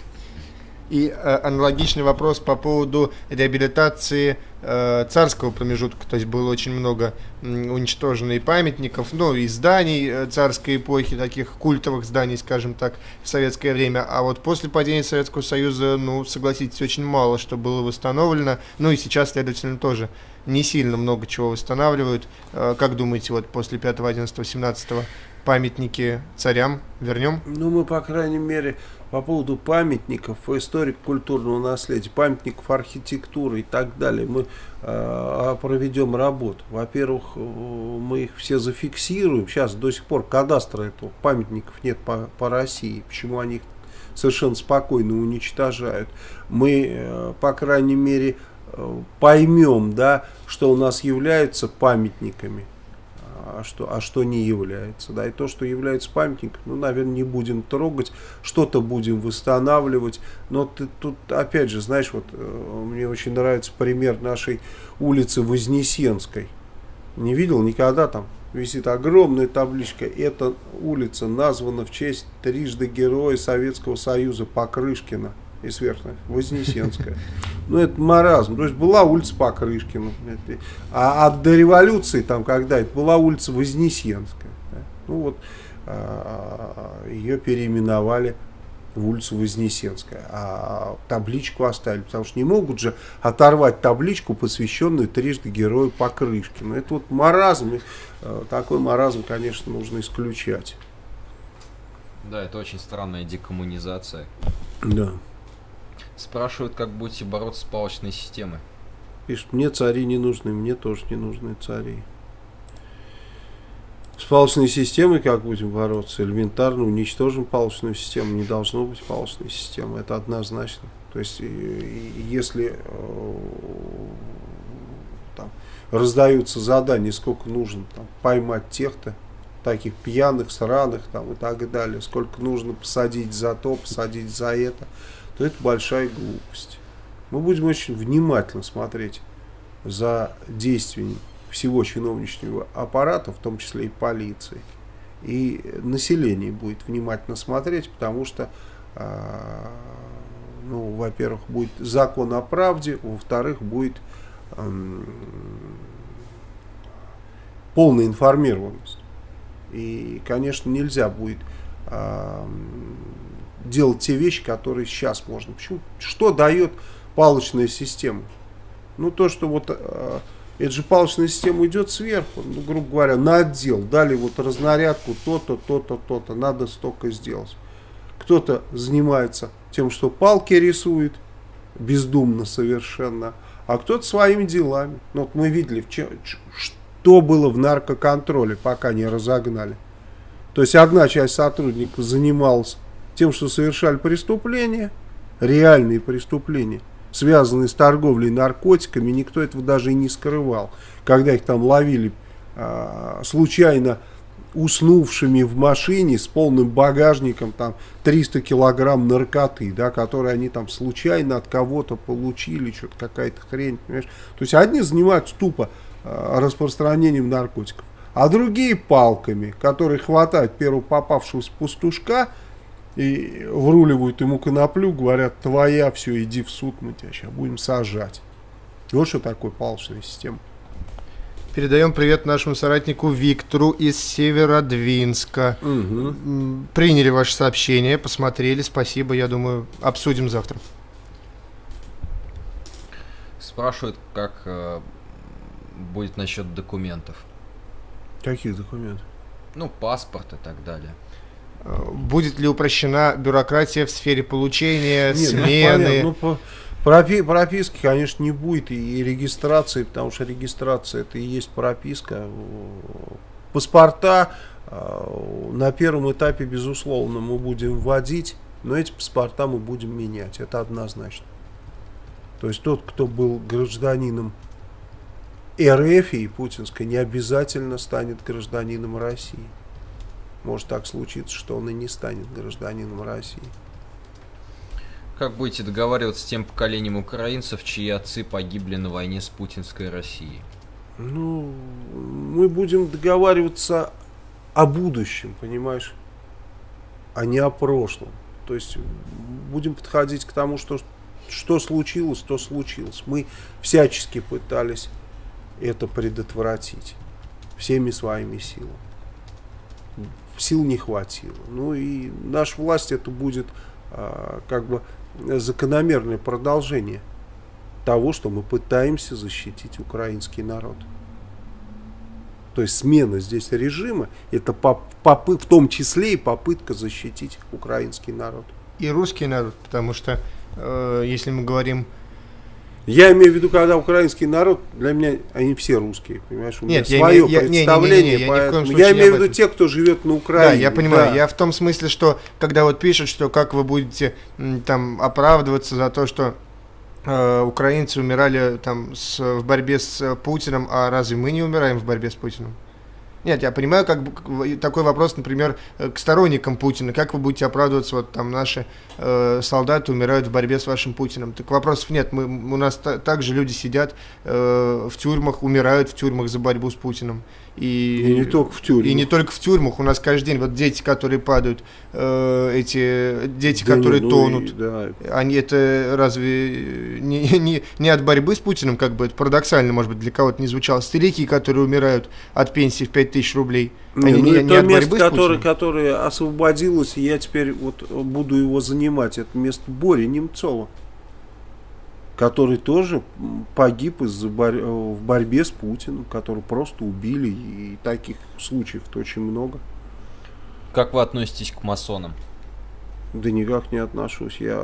И э, аналогичный вопрос по поводу реабилитации э, царского промежутка. То есть было очень много м, уничтожено и памятников, ну и зданий э, царской эпохи, таких культовых зданий, скажем так, в советское время. А вот после падения Советского Союза, ну, согласитесь, очень мало что было восстановлено. Ну и сейчас, следовательно, тоже не сильно много чего восстанавливают. Э, как думаете, вот после пятого, одиннадцатого, семнадцатого памятники царям вернем? Ну, мы, по крайней мере, по поводу памятников, историко-культурного наследия, памятников архитектуры и так далее, мы э, проведем работу. Во-первых, мы их все зафиксируем. Сейчас до сих пор кадастра этого памятников нет по, по России. Почему они их совершенно спокойно уничтожают? Мы, э, по крайней мере, э, поймем, да, что у нас являются памятниками. А что, а что не является, да, и то, что является памятником, ну, наверное, не будем трогать, что-то будем восстанавливать, но ты, тут, опять же, знаешь, вот мне очень нравится пример нашей улицы Вознесенской, не видел никогда, там висит огромная табличка, эта улица названа в честь трижды героя Советского Союза Покрышкина, и сверху Вознесенская. Ну, это маразм. То есть была улица Покрышкина. А, а до революции, там, когда это была улица Вознесенская. Да? Ну, вот а, ее переименовали в улицу Вознесенская. А табличку оставили. Потому что не могут же оторвать табличку, посвященную трижды герою Покрышкину. Это вот маразм. И, а, такой маразм, конечно, нужно исключать. Да, это очень странная декоммунизация. Да. Спрашивают, как будете бороться с палочной системой. Пишут, мне цари не нужны, мне тоже не нужны цари. С палочной системой как будем бороться? Элементарно уничтожим палочную систему. Не должно быть палочной системы, это однозначно. То есть, если там раздаются задания, сколько нужно там, поймать тех-то, таких пьяных, сраных там, и так далее, сколько нужно посадить за то, посадить за это, то это большая глупость. Мы будем очень внимательно смотреть за действиями всего чиновничьего аппарата, в том числе и полиции. И население будет внимательно смотреть, потому что, э, ну, во-первых, будет закон о правде, во-вторых, будет э, полная информированность. И, конечно, нельзя будет э, делать те вещи, которые сейчас можно. Почему? Что дает палочная система? Ну, то, что вот э, эта же палочная система идет сверху, ну, грубо говоря, на отдел. Дали вот разнарядку, то-то, то-то, то-то, надо столько сделать. Кто-то занимается тем, что палки рисует, бездумно совершенно, а кто-то своими делами. Ну, вот мы видели, в чем, что было в наркоконтроле, пока не разогнали. То есть одна часть сотрудников занималась тем, что совершали преступления, реальные преступления, связанные с торговлей наркотиками, никто этого даже и не скрывал. Когда их там ловили а, случайно уснувшими в машине с полным багажником, там триста килограмм наркоты, да, которые они там случайно от кого-то получили, что-то какая-то хрень, понимаешь? То есть одни занимаются тупо а, распространением наркотиков, а другие палками, которые хватают первого попавшегося пастушка и вруливают ему коноплю, говорят, твоя, все, иди в суд, мы тебя сейчас будем сажать. Вот что такое палочная система. Передаем привет нашему соратнику Виктору из Северодвинска. Угу. Приняли ваше сообщение, посмотрели, спасибо, я думаю, обсудим завтра. Спрашивают, как э, будет насчет документов. Каких документов? Ну, паспорт и так далее. Будет ли упрощена бюрократия в сфере получения, Нет, смены? Ну, по, пропи, прописки, конечно, не будет, и, и регистрации, потому что регистрация это и есть прописка. Паспорта э, на первом этапе, безусловно, мы будем вводить, но эти паспорта мы будем менять, это однозначно. То есть тот, кто был гражданином РФ и путинской, не обязательно станет гражданином России. Может так случиться, что он и не станет гражданином России. Как будете договариваться с тем поколением украинцев, чьи отцы погибли на войне с путинской Россией? Ну, мы будем договариваться о будущем, понимаешь, а не о прошлом. То есть будем подходить к тому, что, что случилось, то случилось. Мы всячески пытались это предотвратить всеми своими силами. Сил не хватило. Ну и наша власть это будет а, как бы закономерное продолжение того, что мы пытаемся защитить украинский народ. То есть смена здесь режима, это поп- попы- в том числе и попытка защитить украинский народ. И русский народ, потому что э, если мы говорим... Я имею в виду, когда украинский народ, для меня они все русские, понимаешь, у меня Нет, я свое имею- я- представление, не, не, не, не, я ни в коем поэтому случае я не имею в об виду этом. те, кто живет на Украине. Да, я понимаю, да. я в том смысле, что когда вот пишут, что как вы будете м, там оправдываться за то, что э, украинцы умирали там с, в борьбе с Путиным, а разве мы не умираем в борьбе с Путиным? Нет, я понимаю, как бы, такой вопрос, например, к сторонникам Путина. Как вы будете оправдываться, вот там наши э, солдаты умирают в борьбе с вашим Путиным? Так вопросов нет. Мы, у нас та, также люди сидят э, в тюрьмах, умирают в тюрьмах за борьбу с Путиным. И, И не только в тюрьмах. И не только в тюрьмах. У нас каждый день вот дети, которые падают, э, эти дети, Да которые не, ну тонут. и, да. Они это разве не, не, не от борьбы с Путиным, как бы это парадоксально, может быть, для кого-то не звучало. Старики, которые умирают от пенсии в пять тысяч рублей, Не, они ну, не, это не от место, борьбы с которое, Путиным. которое освободилось, и я теперь вот буду его занимать. Это место Бори Немцова, который тоже погиб из-за бор... в борьбе с Путиным, которого просто убили, и таких случаев очень много. Как вы относитесь к масонам? Да никак не отношусь. Я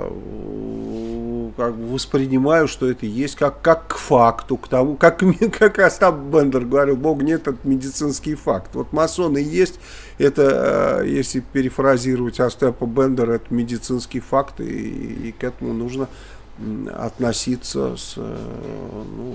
э, как бы воспринимаю, что это есть как, как к факту, к тому, как, как Остап Бендер говорил, Бог нет, это медицинский факт. Вот масоны есть, это, э, если перефразировать Остапа Бендера, это медицинский факт, и, и к этому нужно относиться с, э, ну,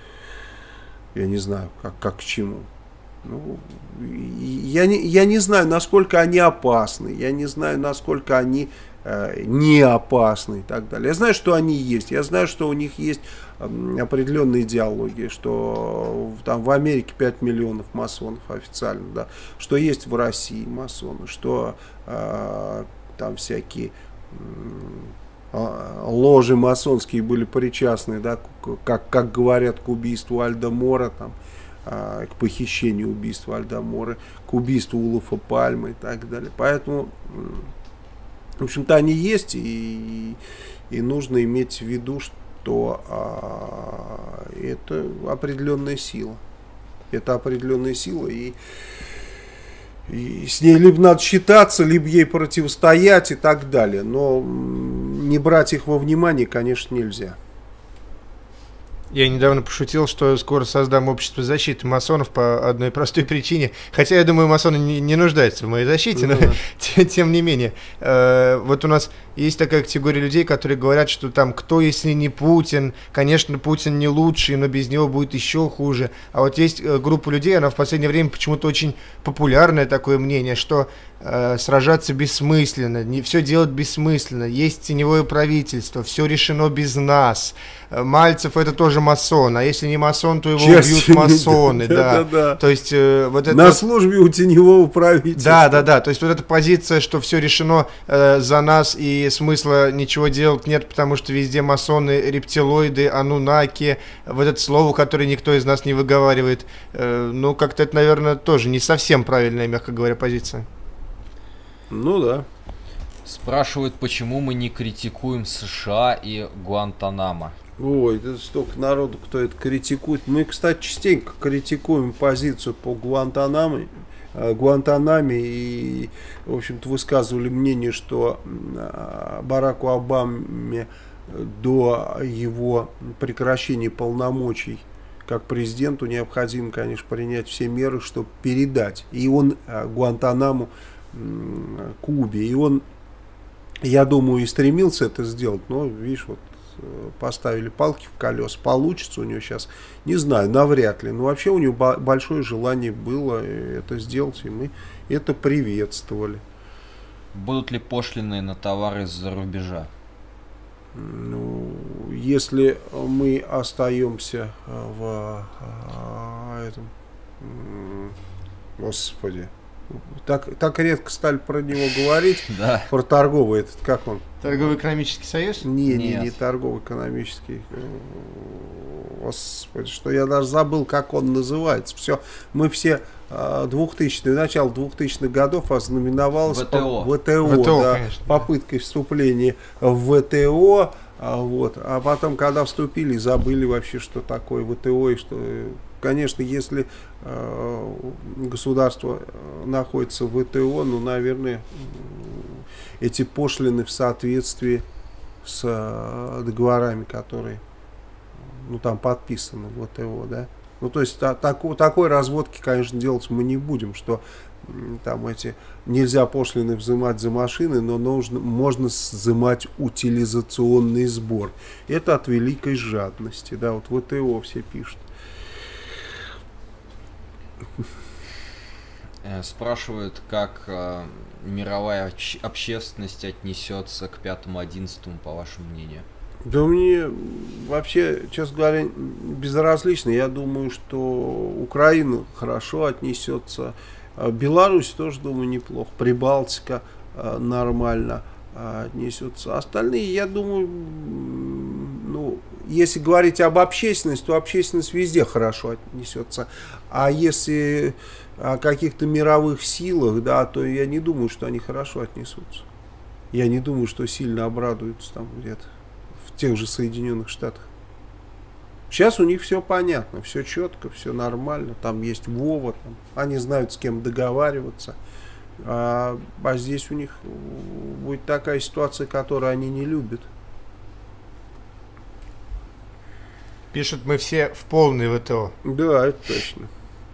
я не знаю, как, как к чему. Ну, я, не, я не знаю, насколько они опасны, я не знаю, насколько они э, не опасны и так далее. Я знаю, что они есть, я знаю, что у них есть э, определенная идеология, что там в Америке пять миллионов масонов официально, да, что есть в России масоны, что э, там всякие э, ложи масонские были причастны, да, как, как говорят, к убийству Альдо Моро, там, к похищению, убийства Альдо Моро, к убийству Улафа Пальмы и так далее. Поэтому, в общем-то, они есть, и, и нужно иметь в виду, что а, это определенная сила. Это определенная сила, и, и с ней либо надо считаться, либо ей противостоять и так далее. Но не брать их во внимание, конечно, нельзя. Я недавно пошутил, что скоро создам общество защиты масонов по одной простой причине. Хотя, я думаю, масоны не, не нуждаются в моей защите, но Да. тем, тем не менее. Э, вот у нас есть такая категория людей, которые говорят, что там, кто если не Путин, конечно, Путин не лучший, но без него будет еще хуже. А вот есть э, группа людей, она в последнее время почему-то очень популярное такое мнение, что э, сражаться бессмысленно, не, все делать бессмысленно, есть теневое правительство, все решено без нас. Мальцев это тоже же масон, а если не масон, то его Часть убьют масоны, да, да. да, да. То есть э, вот это на вот- службе у теневого правительства. Да, да, да. То есть вот эта позиция, что все решено э, за нас и смысла ничего делать нет, потому что везде масоны, рептилоиды, анунаки, вот это слово, которое никто из нас не выговаривает. Э, ну, как-то это, наверное, тоже не совсем правильная, мягко говоря, позиция. Ну да. Спрашивают, почему мы не критикуем США и Гуантанамо. Ой, это столько народу, кто это критикует. Мы, кстати, частенько критикуем позицию по Гуантанамо, э, Гуантанаме и, в общем-то, высказывали мнение, что э, Бараку Обаме до его прекращения полномочий как президенту необходимо, конечно, принять все меры, чтобы передать. И он э, Гуантанамо э, Кубе. И он, я думаю, и стремился это сделать, но, видишь, вот поставили палки в колеса. Получится у него сейчас, не знаю, навряд ли. Но вообще у него большое желание было это сделать, и мы это приветствовали. Будут ли пошлины на товары из-за рубежа? Ну, если мы остаемся в а, этом, господи, так, так редко стали про него говорить, Да. про торговый этот, как он? Торгово-экономический союз? Не, не, Нет. не торгово-экономический. Господи, что я даже забыл, как он называется. Все, мы все двухтысячные, начало двухтысячных годов ознаменовалось ВТО. по- ВТО, ВТО, да, конечно, да. попыткой вступления в ВТО. А, вот, а потом, когда вступили, забыли вообще, что такое ВТО и что... Конечно, если э, государство находится в ВТО, ну, наверное, эти пошлины в соответствии с э, договорами, которые, ну, там подписаны в ВТО, да. Ну, то есть та, таку, такой разводки, конечно, делать мы не будем, что м, там эти нельзя пошлины взимать за машины, но нужно, можно взимать утилизационный сбор. Это от великой жадности, да, вот ВТО все пишут. Э, Спрашивают, как э, мировая обще- общественность отнесется к пятому-одиннадцатому, по вашему мнению? Да мне вообще, честно говоря, безразлично. Я думаю, что Украина хорошо отнесется. А Беларусь тоже, думаю, неплохо. Прибалтика а, нормально а, отнесется. Остальные, я думаю, м, ну, если говорить об общественности, то общественность везде хорошо отнесется. А если о каких-то мировых силах, да, то я не думаю, что они хорошо отнесутся. Я не думаю, что сильно обрадуются там где-то в тех же Соединенных Штатах. Сейчас у них все понятно, все четко, все нормально. Там есть Вова, там, они знают, с кем договариваться. А, а здесь у них будет такая ситуация, которую они не любят. Пишут, мы все в полной ВТО. Да, это точно.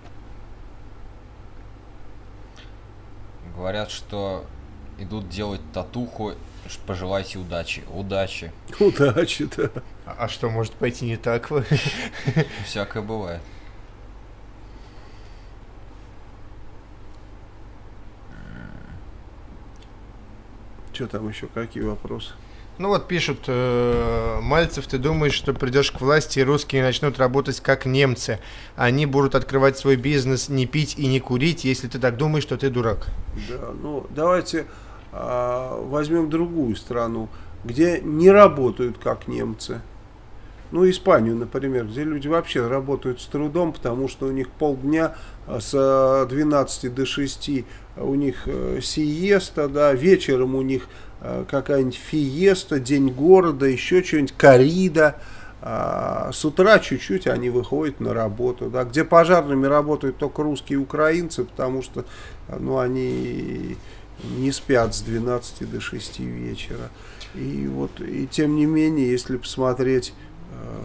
Говорят, что идут делать татуху, ш- пожелайте удачи. Удачи. Удачи, да. А, а что может пойти не так? Всякое бывает. Что там еще, какие вопросы? Ну вот пишут, э, Мальцев, ты думаешь, что придешь к власти и русские начнут работать как немцы? Они будут открывать свой бизнес, не пить и не курить, если ты так думаешь, что ты дурак. Да, ну давайте а, возьмем другую страну, где не работают как немцы. Ну, Испанию, например, где люди вообще работают с трудом, потому что у них полдня с двенадцати до шести у них э, сиеста, да, вечером у них э, какая-нибудь фиеста, день города, еще что-нибудь, коррида. А с утра чуть-чуть они выходят на работу, да, где пожарными работают только русские и украинцы, потому что, ну, они не спят с двенадцати до шести вечера. И вот, и тем не менее, если посмотреть, э,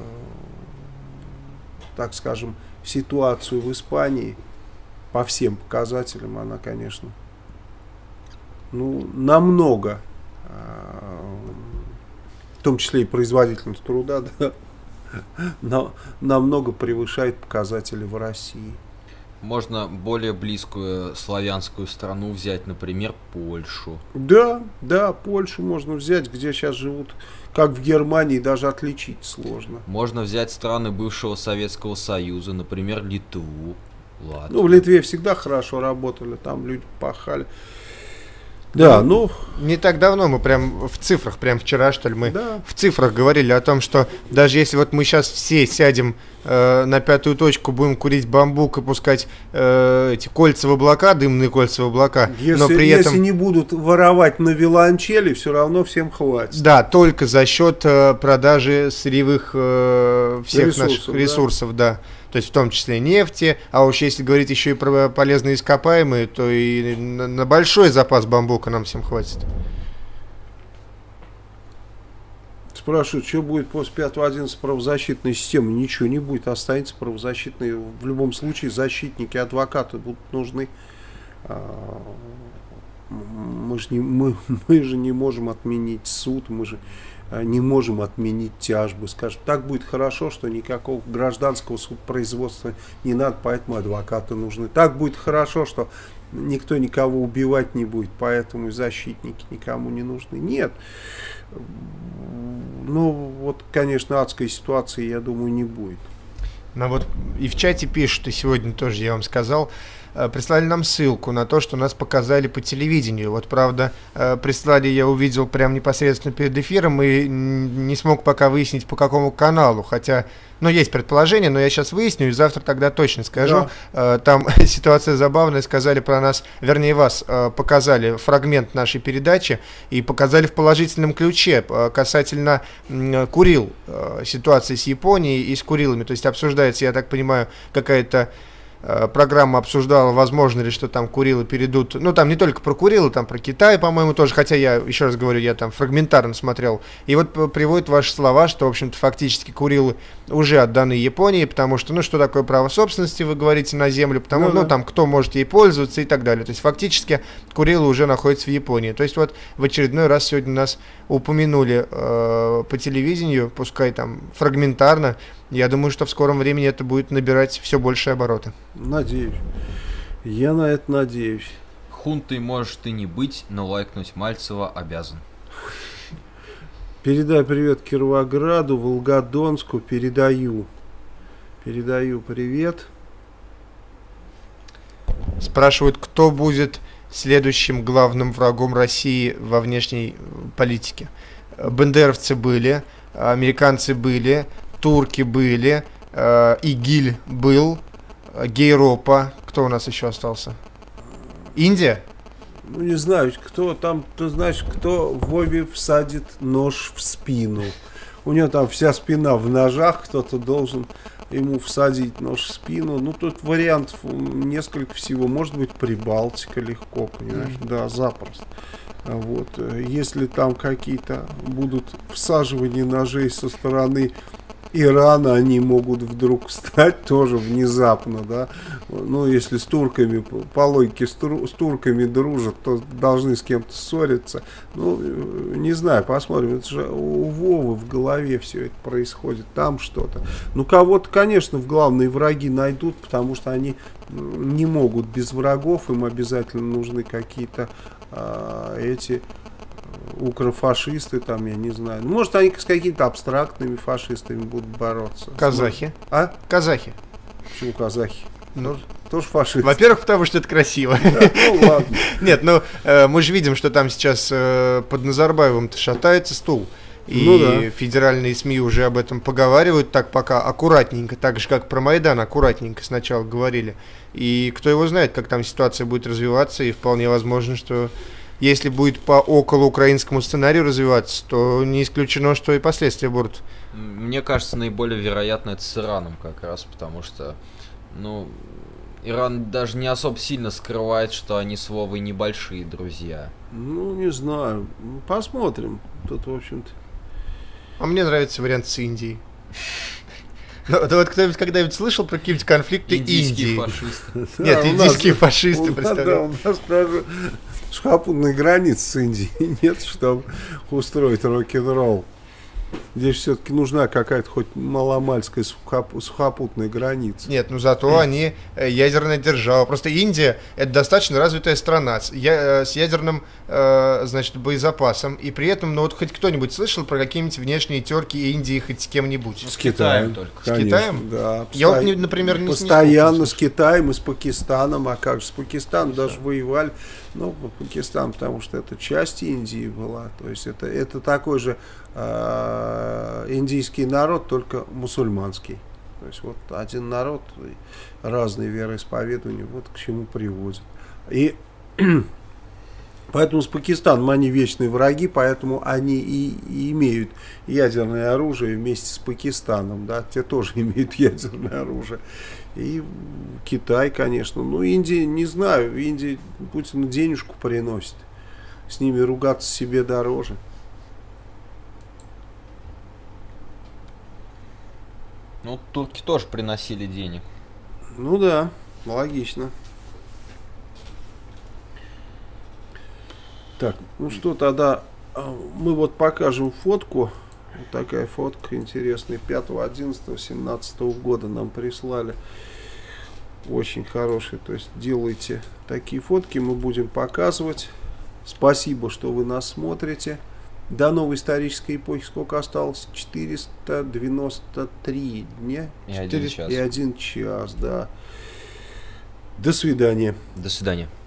так скажем, ситуацию в Испании, по всем показателям она, конечно, ну, намного, э, в том числе и производительность труда, да, но намного превышает показатели в России. Можно более близкую славянскую страну взять, например, Польшу. Да, да, Польшу можно взять, где сейчас живут, как в Германии, даже отличить сложно. Можно взять страны бывшего Советского Союза, например, Литву, Латвию. Ну, в Литве всегда хорошо работали, там люди пахали. Да, ну... Не так давно мы прям в цифрах, прям вчера, что ли, мы Да. в цифрах говорили о том, что даже если вот мы сейчас все сядем э, на пятую точку, будем курить бамбук и пускать э, эти кольца в облака, дымные кольца в облака, Если, но при если этом... не будут воровать на виолончели, все равно всем хватит. Да, только за счет э, продажи сырьевых э, всех Ресурсов, наших да. ресурсов, да. То есть в том числе нефти, а уж если говорить еще и про полезные ископаемые, то и на, на большой запас бамбука нам всем хватит. Спрашивают, что будет после пятого одиннадцатого правозащитной системы? Ничего не будет, останется правозащитной. В любом случае защитники, адвокаты будут нужны. Мы же не, мы, мы же не можем отменить суд, мы же не можем отменить тяжбы. Скажем, так будет хорошо, что никакого гражданского судопроизводства не надо, поэтому адвокаты нужны. Так будет хорошо, что никто никого убивать не будет, поэтому и защитники никому не нужны. Нет. Ну, вот, конечно, адской ситуации, я думаю, не будет. Ну вот и в чате пишут, и сегодня тоже я вам сказал, прислали нам ссылку на то, что нас показали по телевидению. Вот, правда, прислали, я увидел прям непосредственно перед эфиром и не смог пока выяснить, по какому каналу. Хотя, ну, есть предположение, но я сейчас выясню и завтра тогда точно скажу. Да. Там ситуация забавная, сказали про нас, вернее, вас показали фрагмент нашей передачи и показали в положительном ключе касательно Курил, ситуации с Японией и с Курилами. То есть обсуждается, я так понимаю, какая-то программа обсуждала, возможно ли, что там Курилы перейдут, ну там не только про Курилы, там про Китай, по-моему, тоже, хотя я, еще раз говорю, я там фрагментарно смотрел, и вот приводят ваши слова, что, в общем-то, фактически Курилы уже отданы Японии, потому что, ну, что такое право собственности, вы говорите, на землю, потому, ну, ну там, кто может ей пользоваться и так далее, то есть, фактически, Курилы уже находятся в Японии, то есть, вот, в очередной раз сегодня нас упомянули э, по телевидению, пускай там фрагментарно. Я думаю, что в скором времени это будет набирать все большие обороты. Надеюсь. Я на это надеюсь. Хунтой можешь ты не быть, но лайкнуть Мальцева обязан. Передай привет Кировограду, Волгодонску. Передаю. Передаю привет. Спрашивают, кто будет следующим главным врагом России во внешней политике. Бендеровцы были, американцы были, турки были, э, ИГИЛь был, Гейропа, кто у нас еще остался? Индия? Ну, не знаю, кто там, ты знаешь, кто Вове всадит нож в спину. У него там вся спина в ножах, кто-то должен ему всадить нож в спину. Ну, тут вариантов несколько всего. Может быть, Прибалтика легко, понимаешь? Mm. Да, запросто. Вот. Если там какие-то будут всаживания ножей со стороны Ирана, они могут вдруг стать тоже внезапно, да. Ну, если с турками, по логике, с, тур, с турками дружат, то должны с кем-то ссориться. Ну, не знаю, посмотрим. Это же у Вовы в голове все это происходит, там что-то. Ну, кого-то, конечно, в главные враги найдут, потому что они не могут без врагов, им обязательно нужны какие-то а, эти... укрофашисты, там, я не знаю. Может, они с какими-то абстрактными фашистами будут бороться. Казахи. А? Казахи. Почему казахи? Ну, тоже, тоже фашисты. Во-первых, потому что это красиво. Да, ну ладно. Нет, ну э, мы же видим, что там сейчас э, под Назарбаевым-то шатается стул. И ну, да. федеральные СМИ уже об этом поговаривают, так пока аккуратненько, так же как про Майдан аккуратненько сначала говорили. И кто его знает, как там ситуация будет развиваться, и вполне возможно, что если будет по около украинскому сценарию развиваться, то не исключено, что и последствия будут. Мне кажется, наиболее вероятно это с Ираном как раз, потому что, ну, Иран даже не особо сильно скрывает, что они с Вовой небольшие друзья. Ну, не знаю. Посмотрим. Тут, в общем-то... А мне нравится вариант с Индией. Ну, вот кто-нибудь когда-нибудь слышал про какие-нибудь конфликты Индийские Индии? фашисты. Нет, индийские фашисты, представляю. Да, у нас даже сухопутной границы с Индией нет, чтобы устроить рок-н-ролл. Здесь все-таки нужна какая-то хоть маломальская сухоп- сухопутная граница. Нет, ну зато они э, ядерная держава. Просто Индия — это достаточно развитая страна с, я, э, с ядерным, э, значит, боезапасом. И при этом, ну вот хоть кто-нибудь слышал про какие-нибудь внешние терки Индии хоть с кем-нибудь? С Китаем только. С Китаем? Да. Я вот, не- например, не Постоянно не с Китаем и с Пакистаном. А как же с Пакистаном даже воевали? Ну, Пакистан, потому что это часть Индии была. То есть это, это такой же э, индийский народ, только мусульманский. То есть вот один народ, разные вероисповедания, вот к чему приводит. И поэтому с Пакистаном они вечные враги, поэтому они и, и имеют ядерное оружие вместе с Пакистаном, да, те тоже имеют ядерное оружие. И Китай, конечно, ну Индия, не знаю, Индия Путину денежку приносит, с ними ругаться себе дороже. Ну, турки тоже приносили денег. Ну да, логично. Так, ну что тогда, мы вот покажем фотку, вот такая фотка интересная, пятого одиннадцатого семнадцатого года нам прислали, очень хорошие, то есть делайте такие фотки, мы будем показывать. Спасибо, что вы нас смотрите. До новой исторической эпохи сколько осталось? четыреста девяносто три дня И один час. и один час, да. До свидания. До свидания.